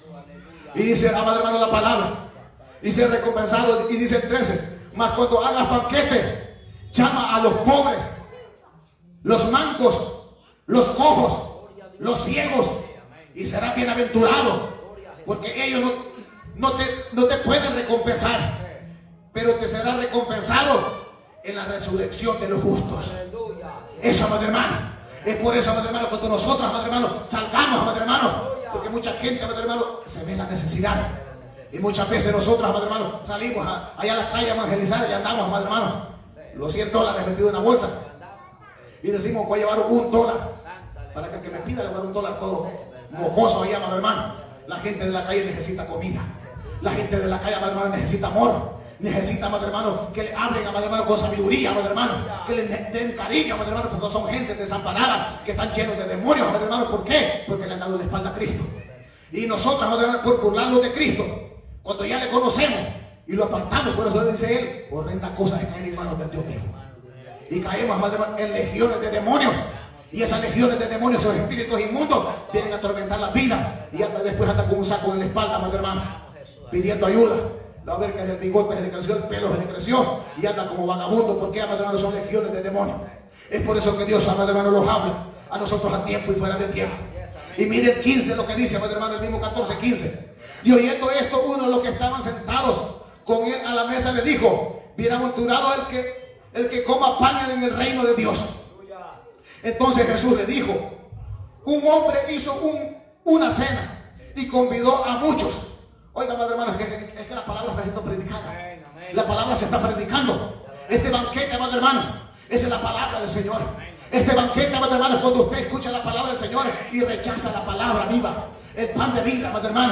Y dice, amado hermano, la palabra, dice recompensado, y dice el trece, mas cuando hagas banquete, llama a los pobres, los mancos, los cojos, los ciegos, y serás bienaventurado, porque ellos no, no, te, no te pueden recompensar, pero te será recompensado en la resurrección de los justos. Eso, amado hermano, es por eso, amado hermano, cuando nosotros, amado hermano, salgamos, amado hermano, porque mucha gente, amado hermano, se ve la necesidad. Y muchas veces nosotros, amado hermano, salimos a, allá a la calle a evangelizar y andamos, amado hermano, los cien dólares metidos en una bolsa, y decimos, voy a llevar un dólar para que el que me pida le voy a dar un dólar todo mojoso ahí, amado hermano. La gente de la calle necesita comida, la gente de la calle, amado hermano, necesita amor, necesita, amado hermano, que le hablen, amado hermano, con sabiduría, amado hermano, que le den cariño, amado hermano, porque son gente desamparada, que están llenos de demonios, amado hermano. ¿Por qué? Porque le han dado la espalda a Cristo. Y nosotros, amado hermano, por burlarnos de Cristo, cuando ya le conocemos y lo apartamos, por eso dice él, horrendas cosas que caen en manos del Dios vivo. Y caemos, amado hermano, en legiones de demonios. Y esas legiones de demonios, esos espíritus inmundos, vienen a atormentar la vida. Y hasta después anda con un saco en la espalda, amado hermano, pidiendo ayuda. Va a ver que el bigote se le creció, el pelo se le creció, y anda como vagabundo. Porque, amado hermano, son legiones de demonios. Es por eso que Dios, amado hermano, los habla a nosotros a tiempo y fuera de tiempo. Y miren quince lo que dice, amado hermano, el mismo catorce, quince. Y oyendo esto, uno de los que estaban sentados con él a la mesa le dijo, bienaventurado el que, el que coma pan en el reino de Dios. Entonces Jesús le dijo, un hombre hizo un, una cena y convidó a muchos. Oiga, madre hermana, es que, es que la palabra está siendo predicada. La palabra se está predicando. Este banquete, madre hermana, esa es la palabra del Señor. Este banquete, madre hermana, es cuando usted escucha la palabra del Señor y rechaza la palabra viva, el pan de vida, madre hermana.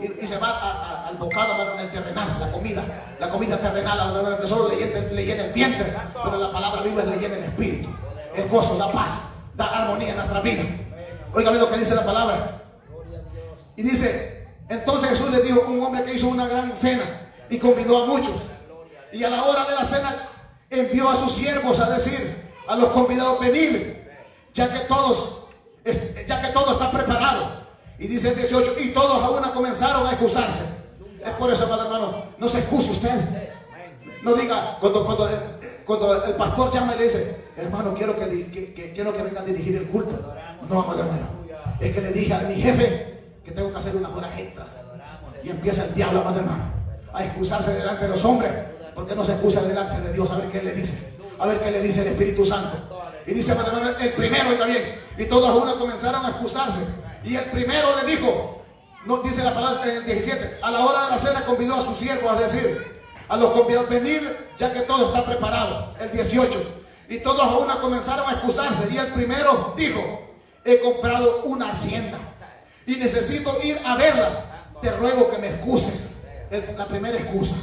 y, y se va a, a, al bocado, amado hermano, el terrenal, la comida, la comida terrenal, amado hermano, que solo le llena, le llena el vientre, pero la palabra viva le llena el espíritu. El gozo da paz, da armonía en nuestra vida. Óigame lo que dice la palabra. Y dice, entonces Jesús le dijo, un hombre que hizo una gran cena y convidó a muchos. Y a la hora de la cena envió a sus siervos a decir a los convidados, venid, ya que todos, ya que todo está preparado. Y dice el dieciocho, y todos a una comenzaron a excusarse. Es por eso, amado hermano, no se excuse usted. No diga, cuando, cuando, cuando el pastor llama y le dice, hermano, quiero que, que, que, quiero que venga a dirigir el culto. No, amado hermano, es que le dije a mi jefe que tengo que hacer unas horas extras. Y empieza el diablo, amado hermano, a excusarse delante de los hombres. Porque no se excusa delante de Dios, a ver qué le dice. A ver qué le dice el Espíritu Santo. Y dice, amado hermano, el primero, está bien. Y todos a una comenzaron a excusarse. Y el primero le dijo, no dice la palabra en el diecisiete, a la hora de la cena convidó a sus siervos a decir, a los convidados, venid, ya que todo está preparado. El dieciocho, y todos a una comenzaron a excusarse. Y el primero dijo, he comprado una hacienda y necesito ir a verla. Te ruego que me excuses. El, la primera excusa.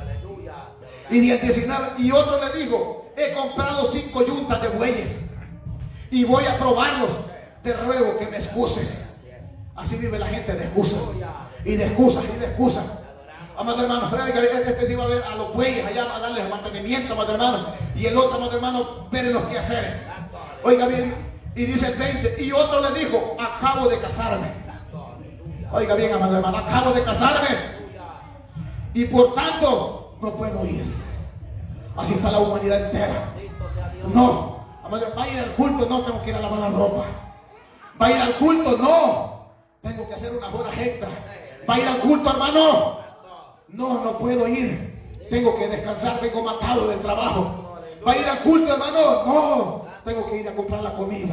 Y el diecinueve, y otro le dijo, he comprado cinco yuntas de bueyes y voy a probarlos. Te ruego que me excuses. Así vive la gente, de excusas y de excusas y de excusas. Amado hermano, este se iba a ver a los bueyes allá a darles mantenimiento, amado hermano, y el otro, amado hermano, ver los quehaceres. Oiga bien, y dice el veinte, y otro le dijo, acabo de casarme. Oiga bien, amado hermano, acabo de casarme y por tanto no puedo ir. Así está la humanidad entera. No, amado, va a ir al culto, no tengo que ir a lavar la ropa. Va a ir al culto, no, tengo que hacer unas horas extras. Va a ir al culto, hermano, no, no puedo ir, tengo que descansar, vengo matado del trabajo. Va a ir al culto, hermano, no, tengo que ir a comprar la comida.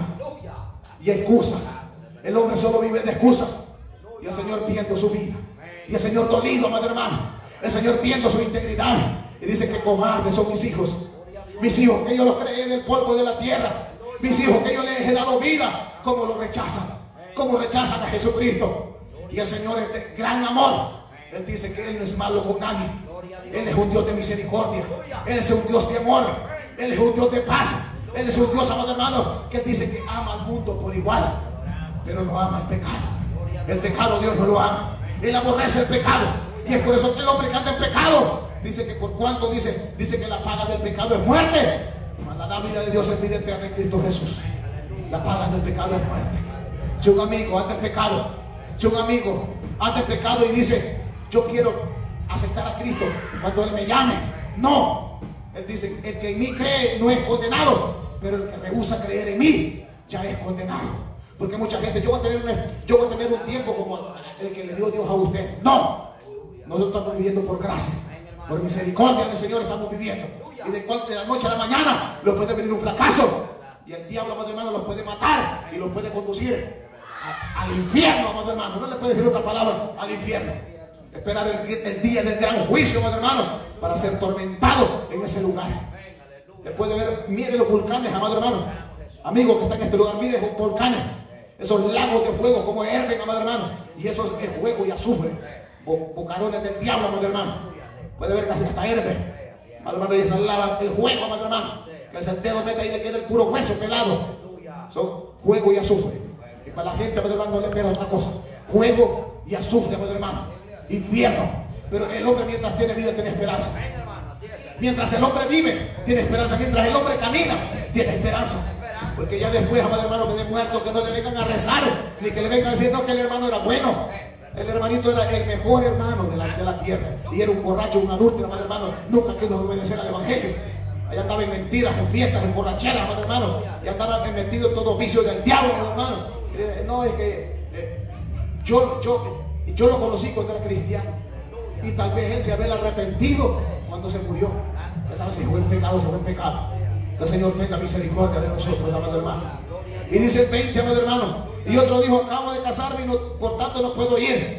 Y excusas. El hombre solo vive de excusas. Y el Señor viendo su vida, y el Señor dolido, amado hermano, el Señor viendo su integridad, y dice que cobardes son mis hijos. Mis hijos que yo los creé en el polvo de la tierra. Mis hijos que yo les he dado vida, como lo rechazan, como rechazan a Jesucristo. Y el Señor es de gran amor. Él dice que Él no es malo con nadie. Él es un Dios de misericordia. Él es un Dios de amor. Él es un Dios de paz. Él es un Dios, amado hermano, que dice que ama al mundo por igual, pero no ama el pecado. El pecado Dios no lo ama. Él aborrece el pecado. Y es por eso que el hombre que anda en pecado, dice que por cuanto dice, dice que la paga del pecado es muerte. Mas la vida de Dios es vida eterna en Cristo Jesús. La paga del pecado es muerte. Si un amigo anda en pecado, si un amigo anda en pecado y dice, yo quiero aceptar a Cristo cuando Él me llame, no. Él dice, el que en mí cree no es condenado, pero el que rehúsa creer en mí ya es condenado. Porque mucha gente, yo voy a tener un, yo voy a tener un tiempo como el que le dio Dios a usted. No, nosotros estamos viviendo por gracia, por misericordia del Señor estamos viviendo. Y de, cual, de la noche a la mañana los puede venir un fracaso. Y el diablo, amado hermano, los puede matar y los puede conducir a, al infierno, amado hermano. No le puede decir otra palabra, al infierno. Esperar el, el día del gran juicio, amado hermano, para ser tormentado en ese lugar. Después de ver, mire los volcanes, amado hermano. Amigos que están en este lugar, mire los volcanes. Esos lagos de fuego como herben, amado hermano. Y eso es fuego y azufre. Bo, bocarones del diablo, amado hermano. Puede ver casi hasta herbe. Amado hermano, y esa lava, el fuego, amado hermano. Que el dedo meta ahí le queda el puro hueso pelado. Son fuego y azufre. Y para la gente, amado hermano, no le espera otra cosa. Fuego y azufre, amado hermano. Infierno. Pero el hombre mientras tiene vida tiene esperanza. Mientras el hombre vive, tiene esperanza. Mientras el hombre camina, tiene esperanza. Porque ya después, amado hermano, que de muerto, que no le vengan a rezar, ni que le vengan a decir, no, que el hermano era bueno. El hermanito era el mejor hermano de la, de la tierra. Y era un borracho, un adúltero, amado hermano. Nunca quiso obedecer al evangelio. Allá andaba en mentiras, en fiestas, en borracheras, amado hermano. Y andaba metido en todo vicio del diablo, amado hermano. Eh, no, es que eh, yo, yo, yo lo conocí cuando era cristiano. Y tal vez él se había arrepentido cuando se murió. Ya sabes, si fue en pecado, se fue en pecado. Que el Señor tenga misericordia de nosotros, amado hermano. Y dice el veinte, amado hermano. Y otro dijo, acabo de casarme y no, por tanto no puedo ir.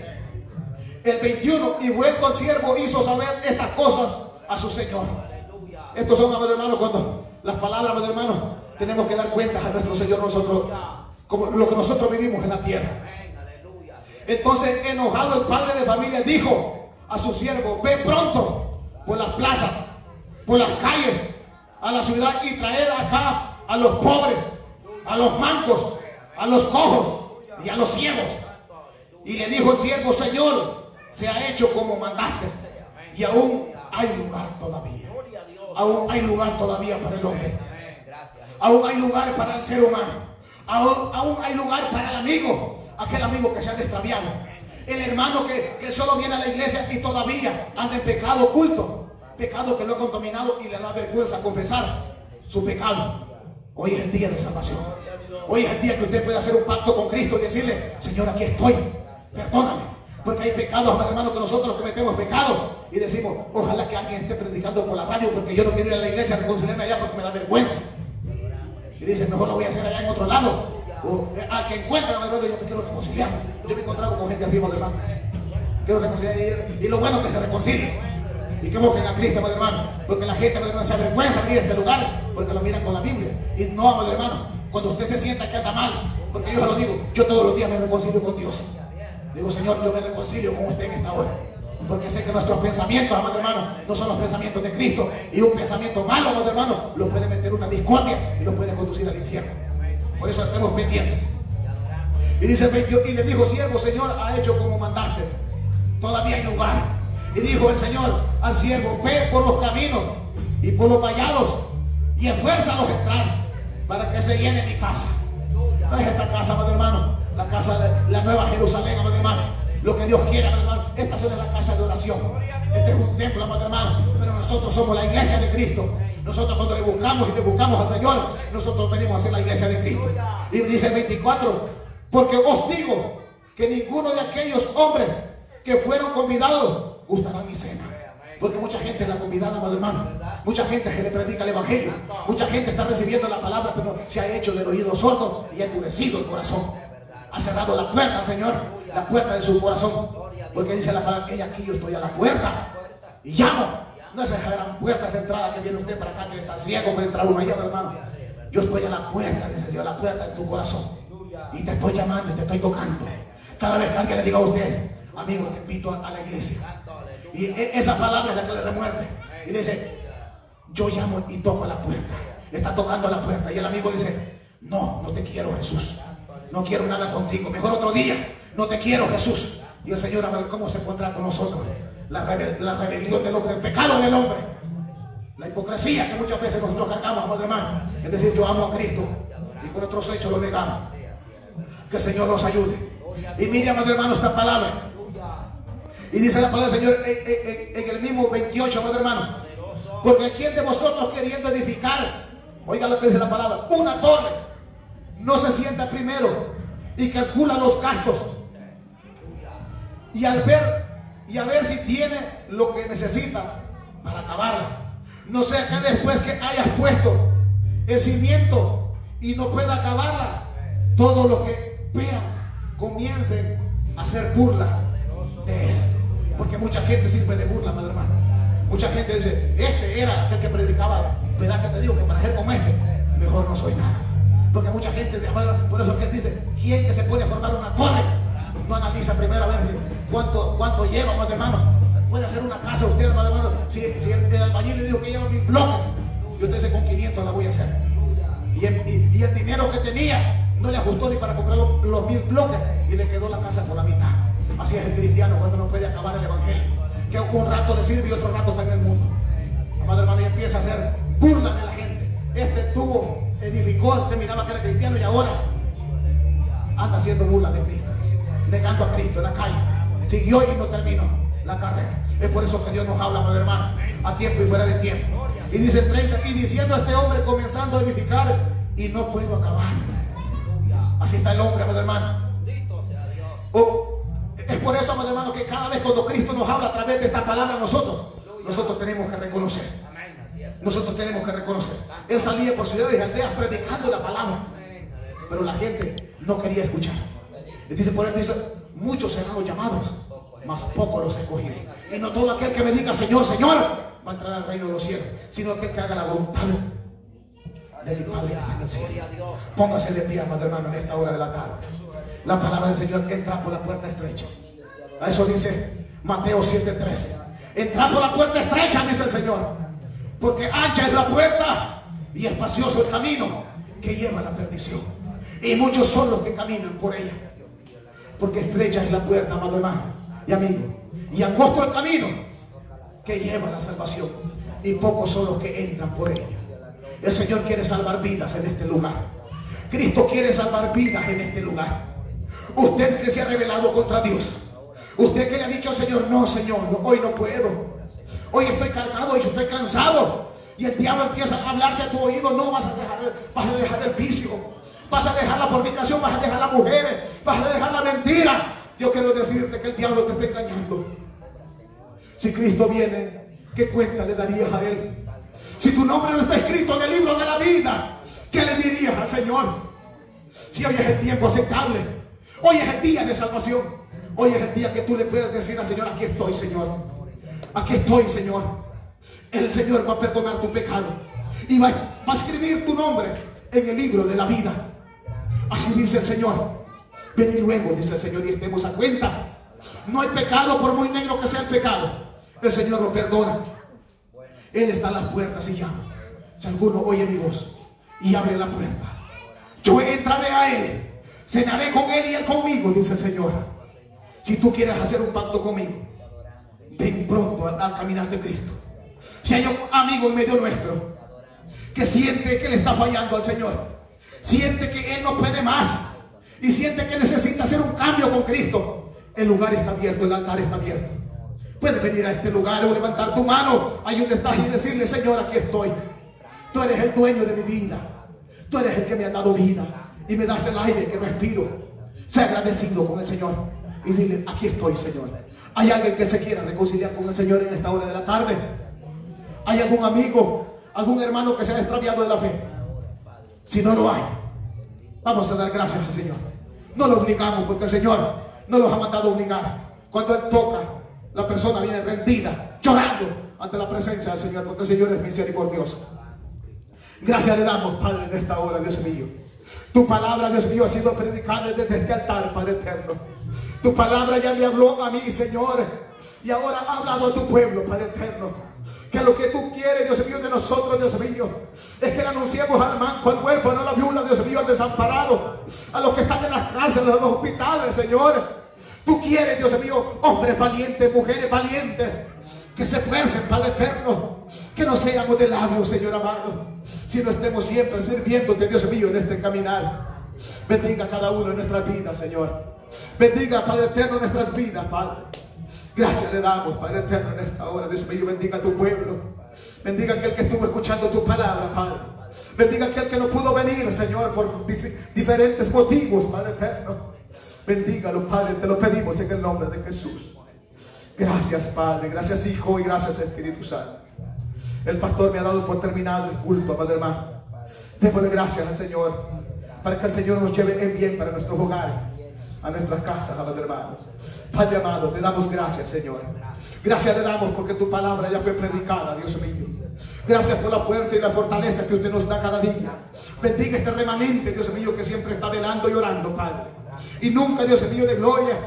El veintiuno, y vuelto al siervo hizo saber estas cosas a su Señor. Estos son, amado hermano, cuando las palabras, amado hermano, tenemos que dar cuentas a nuestro Señor nosotros, como lo que nosotros vivimos en la tierra. Entonces, enojado, el padre de familia dijo a su siervo: ve pronto por las plazas, por las calles, a la ciudad, y traer acá a los pobres, a los mancos, a los cojos y a los ciegos. Y le dijo el siervo: Señor, se ha hecho como mandaste, y aún hay lugar todavía. Aún hay lugar todavía para el hombre. Aún hay lugar para el ser humano. Aún, aún hay lugar para el amigo, aquel amigo que se ha extraviado. El hermano que, que solo viene a la iglesia y todavía anda en pecado oculto. Pecado que lo ha contaminado y le da vergüenza confesar su pecado. Hoy es el día de salvación. Hoy es el día que usted puede hacer un pacto con Cristo y decirle: Señor, aquí estoy, perdóname. Porque hay pecados, hermano, que nosotros los cometemos pecados y decimos: ojalá que alguien esté predicando por la radio, porque yo no quiero ir a la iglesia a reconciliarme allá porque me da vergüenza. Y dice: mejor lo voy a hacer allá en otro lado. O al que encuentre, hermano, yo me quiero reconciliar. Yo me he encontrado con gente así, hermano. Quiero reconciliar. Y lo bueno es que se reconcilie y que busquen a Cristo, hermano. Porque la gente, hermano, se avergüenza de ir a este lugar porque lo miran con la Biblia. Y no, hermano, cuando usted se sienta que anda mal, porque yo se lo digo, yo todos los días me reconcilio con Dios. Digo: Señor, yo me reconcilio con usted en esta hora, porque sé que nuestros pensamientos, amados hermanos, no son los pensamientos de Cristo. Y un pensamiento malo, amados hermanos, lo puede meter una discordia y lo puede conducir al infierno. Por eso estemos pendientes. Y dice: y le dijo: siervo, Señor, ha hecho como mandaste, todavía hay lugar. Y dijo el Señor al siervo: ve por los caminos y por los vallados y esfuérzalos a entrar, para que se llene mi casa. No es esta casa, amados hermanos, la casa de la nueva Jerusalén, amados hermanos. Lo que Dios quiere, amados hermanos, esta es la casa de oración. Este es un templo, amados hermanos, pero nosotros somos la iglesia de Cristo. Nosotros, cuando le buscamos y le buscamos al Señor, nosotros venimos a ser la iglesia de Cristo. Y dice el veinticuatro: porque os digo que ninguno de aquellos hombres que fueron convidados gustará mi cena. Porque mucha gente es la convidada, amado hermano. Mucha gente se le predica el evangelio. Mucha gente está recibiendo la palabra, pero se ha hecho del oído sordo y ha endurecido el corazón. Ha cerrado la puerta al Señor, la puerta de su corazón. Porque dice la palabra: ella aquí, yo estoy a la puerta y llamo. No es esa gran puerta centrada que viene usted para acá, que está ciego, puede entrar uno allá, hermano. Yo estoy a la puerta, dice Dios, a la puerta de tu corazón. Y te estoy llamando y te estoy tocando. Cada vez que alguien le diga a usted: amigo, te invito a, a la iglesia. Y esa palabra es la que le remuerde. Y dice: yo llamo y toco a la puerta. Le está tocando a la puerta. Y el amigo dice: no, no te quiero, Jesús. No quiero nada contigo. Mejor otro día. No te quiero, Jesús. Y el Señor, a ver cómo se encuentra con nosotros. La, rebel, la rebelión del hombre, el pecado del hombre. La hipocresía que muchas veces nosotros cargamos, amado hermano. Es decir, yo amo a Cristo y con otros hechos lo negamos. Que el Señor nos ayude. Y mire, amado hermano, esta palabra. Y dice la palabra del Señor en, en, en el mismo veintiocho, amado hermano: porque quien de vosotros, queriendo edificar, oiga lo que dice la palabra, una torre, no se sienta primero y calcula los gastos, y al ver y a ver si tiene lo que necesita para acabarla. No sea que después que hayas puesto el cimiento y no pueda acabarla, todos los que vean comiencen a hacer burla de él. Porque mucha gente sirve de burla, madre hermano. Mucha gente dice: este era aquel que predicaba. ¿Verdad que te digo que para ser como este, mejor no soy nada? Porque mucha gente, por eso que él dice: ¿quién que se puede formar una torre no analiza primero a ver cuánto, cuánto lleva, madre hermano? Puede hacer una casa usted, madre hermano. Si, si el, el albañil le dijo que lleva mil bloques, y usted dice: con quinientos la voy a hacer. Y el, y, y el dinero que tenía no le ajustó ni para comprar los, los mil bloques, y le quedó la casa por la mitad. Así es el cristiano cuando no puede acabar el evangelio, que un rato le sirve y otro rato está en el mundo. Amado hermano, y empieza a hacer burla de la gente. Este tuvo, edificó, se miraba que era cristiano, y ahora anda haciendo burla de Cristo, negando a Cristo en la calle. Siguió y no terminó la carrera. Es por eso que Dios nos habla, amado hermano, a tiempo y fuera de tiempo. Y dice el treinta: y diciendo a este hombre, comenzando a edificar, y no puedo acabar. Así está el hombre, amado hermano. Oh, es por eso, amado hermano, que cada vez cuando Cristo nos habla a través de esta palabra, nosotros, nosotros tenemos que reconocer. Nosotros tenemos que reconocer. Él salía por ciudades y aldeas predicando la palabra, pero la gente no quería escuchar. Y dice, por él dice: muchos serán los llamados, mas pocos los escogidos. Y no todo aquel que me diga Señor, Señor, va a entrar al reino de los cielos, sino aquel que haga la voluntad de mi Padre que está en el cielo. Póngase de pie, amado hermano, en esta hora de la tarde. La palabra del Señor, entra por la puerta estrecha. A eso dice Mateo siete trece. Entra por la puerta estrecha, dice el Señor, porque ancha es la puerta y espacioso el camino que lleva a la perdición, y muchos son los que caminan por ella. Porque estrecha es la puerta, amado hermano y amigo, y angosto el camino que lleva a la salvación, y pocos son los que entran por ella. El Señor quiere salvar vidas en este lugar. Cristo quiere salvar vidas en este lugar. Usted que se ha rebelado contra Dios, usted que le ha dicho al Señor: no, Señor, hoy no puedo, hoy estoy cargado, hoy estoy cansado, y el diablo empieza a hablar de tu oído: no, vas a dejar, vas a dejar el vicio, vas a dejar la fornicación, vas a dejar las mujeres, vas a dejar la mentira. Yo quiero decirte que el diablo te está engañando. Si Cristo viene, ¿qué cuenta le darías a Él? Si tu nombre no está escrito en el libro de la vida, ¿qué le dirías al Señor? Si hoy es el tiempo aceptable, hoy es el día de salvación, hoy es el día que tú le puedes decir al Señor: aquí estoy, Señor, aquí estoy, Señor. El Señor va a perdonar tu pecado y va, va a escribir tu nombre en el libro de la vida. Así dice el Señor. Ven y luego, dice el Señor, y estemos a cuentas. No hay pecado, por muy negro que sea el pecado, el Señor lo perdona. Él está a las puertas y llama. Si alguno oye mi voz y abre la puerta, yo entraré a Él, cenaré con Él y Él conmigo, dice el Señor. Si tú quieres hacer un pacto conmigo, ven pronto al, al caminar de Cristo. Si hay un amigo en medio nuestro que siente que le está fallando al Señor, siente que Él no puede más y siente que necesita hacer un cambio con Cristo, el lugar está abierto, el altar está abierto. Puedes venir a este lugar o levantar tu mano ahí donde estás y decirle: Señor, aquí estoy. Tú eres el dueño de mi vida, tú eres el que me ha dado vida y me das el aire que respiro. Sé agradecido con el Señor y dile: aquí estoy, Señor. ¿Hay alguien que se quiera reconciliar con el Señor en esta hora de la tarde? ¿Hay algún amigo, algún hermano que se ha extraviado de la fe? Si no lo hay, vamos a dar gracias al Señor. No lo obligamos, porque el Señor no los ha mandado a obligar. Cuando Él toca, la persona viene rendida, llorando ante la presencia del Señor, porque el Señor es misericordioso. Gracias le damos, Padre, en esta hora, Dios mío. Tu palabra, Dios mío, ha sido predicada desde este altar, Padre eterno. Tu palabra ya me habló a mí, Señor, y ahora ha hablado a tu pueblo, Padre eterno. Que lo que tú quieres, Dios mío, de nosotros, Dios mío, es que le anunciemos al manco, al huérfano, a la viuda, Dios mío, al desamparado, a los que están en las cárceles, a los hospitales, Señor. Tú quieres, Dios mío, hombres valientes, mujeres valientes, que se esfuercen, Padre eterno, que no seamos de labios, Señor amado, sino estemos siempre sirviéndote, Dios mío, en este caminar. Bendiga a cada uno de nuestras vidas, Señor. Bendiga, Padre eterno, nuestras vidas, Padre. Gracias le damos, Padre eterno, en esta hora, Dios mío. Bendiga a tu pueblo, bendiga a aquel que estuvo escuchando tu palabra, Padre. Bendiga a aquel que no pudo venir, Señor, por dif diferentes motivos, Padre eterno. Bendígalo, Padre, te lo pedimos en el nombre de Jesús. Gracias, Padre, gracias, Hijo, y gracias, Espíritu Santo. El pastor me ha dado por terminado el culto, amado hermano. Démosle gracias al Señor, para que el Señor nos lleve en bien para nuestros hogares, a nuestras casas, amado hermano. Padre amado, te damos gracias, Señor. Gracias le damos porque tu palabra ya fue predicada, Dios mío. Gracias por la fuerza y la fortaleza que usted nos da cada día. Bendiga este remanente, Dios mío, que siempre está velando y orando, Padre. Y nunca, Dios mío, de gloria,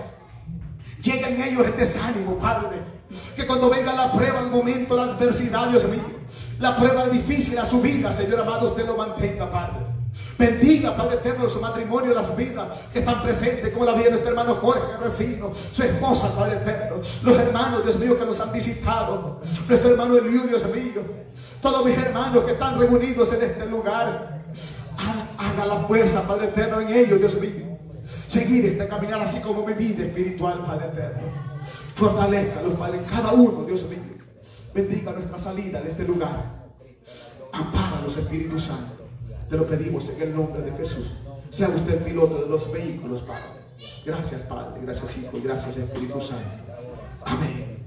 llega en ellos el desánimo, Padre. Que cuando venga la prueba, el momento, la adversidad, Dios mío, la prueba difícil a su vida, Señor amado, usted lo mantenga, Padre. Bendiga, Padre eterno, su matrimonio, las vidas que están presentes, como la vida de nuestro hermano Jorge Recino, su esposa, Padre eterno, los hermanos, Dios mío, que nos han visitado, nuestro hermano Eliú, Dios mío, todos mis hermanos que están reunidos en este lugar. Haga la fuerza, Padre eterno, en ellos, Dios mío. Seguir este caminar así como mi vida espiritual, Padre eterno. Fortalezcalos, Padre, cada uno, Dios mío. Bendiga nuestra salida de este lugar. Ampáralos, Espíritu Santo. Te lo pedimos en el nombre de Jesús. Sea usted el piloto de los vehículos, Padre. Gracias, Padre. Gracias, Hijo. Y gracias, Espíritu Santo. Amén.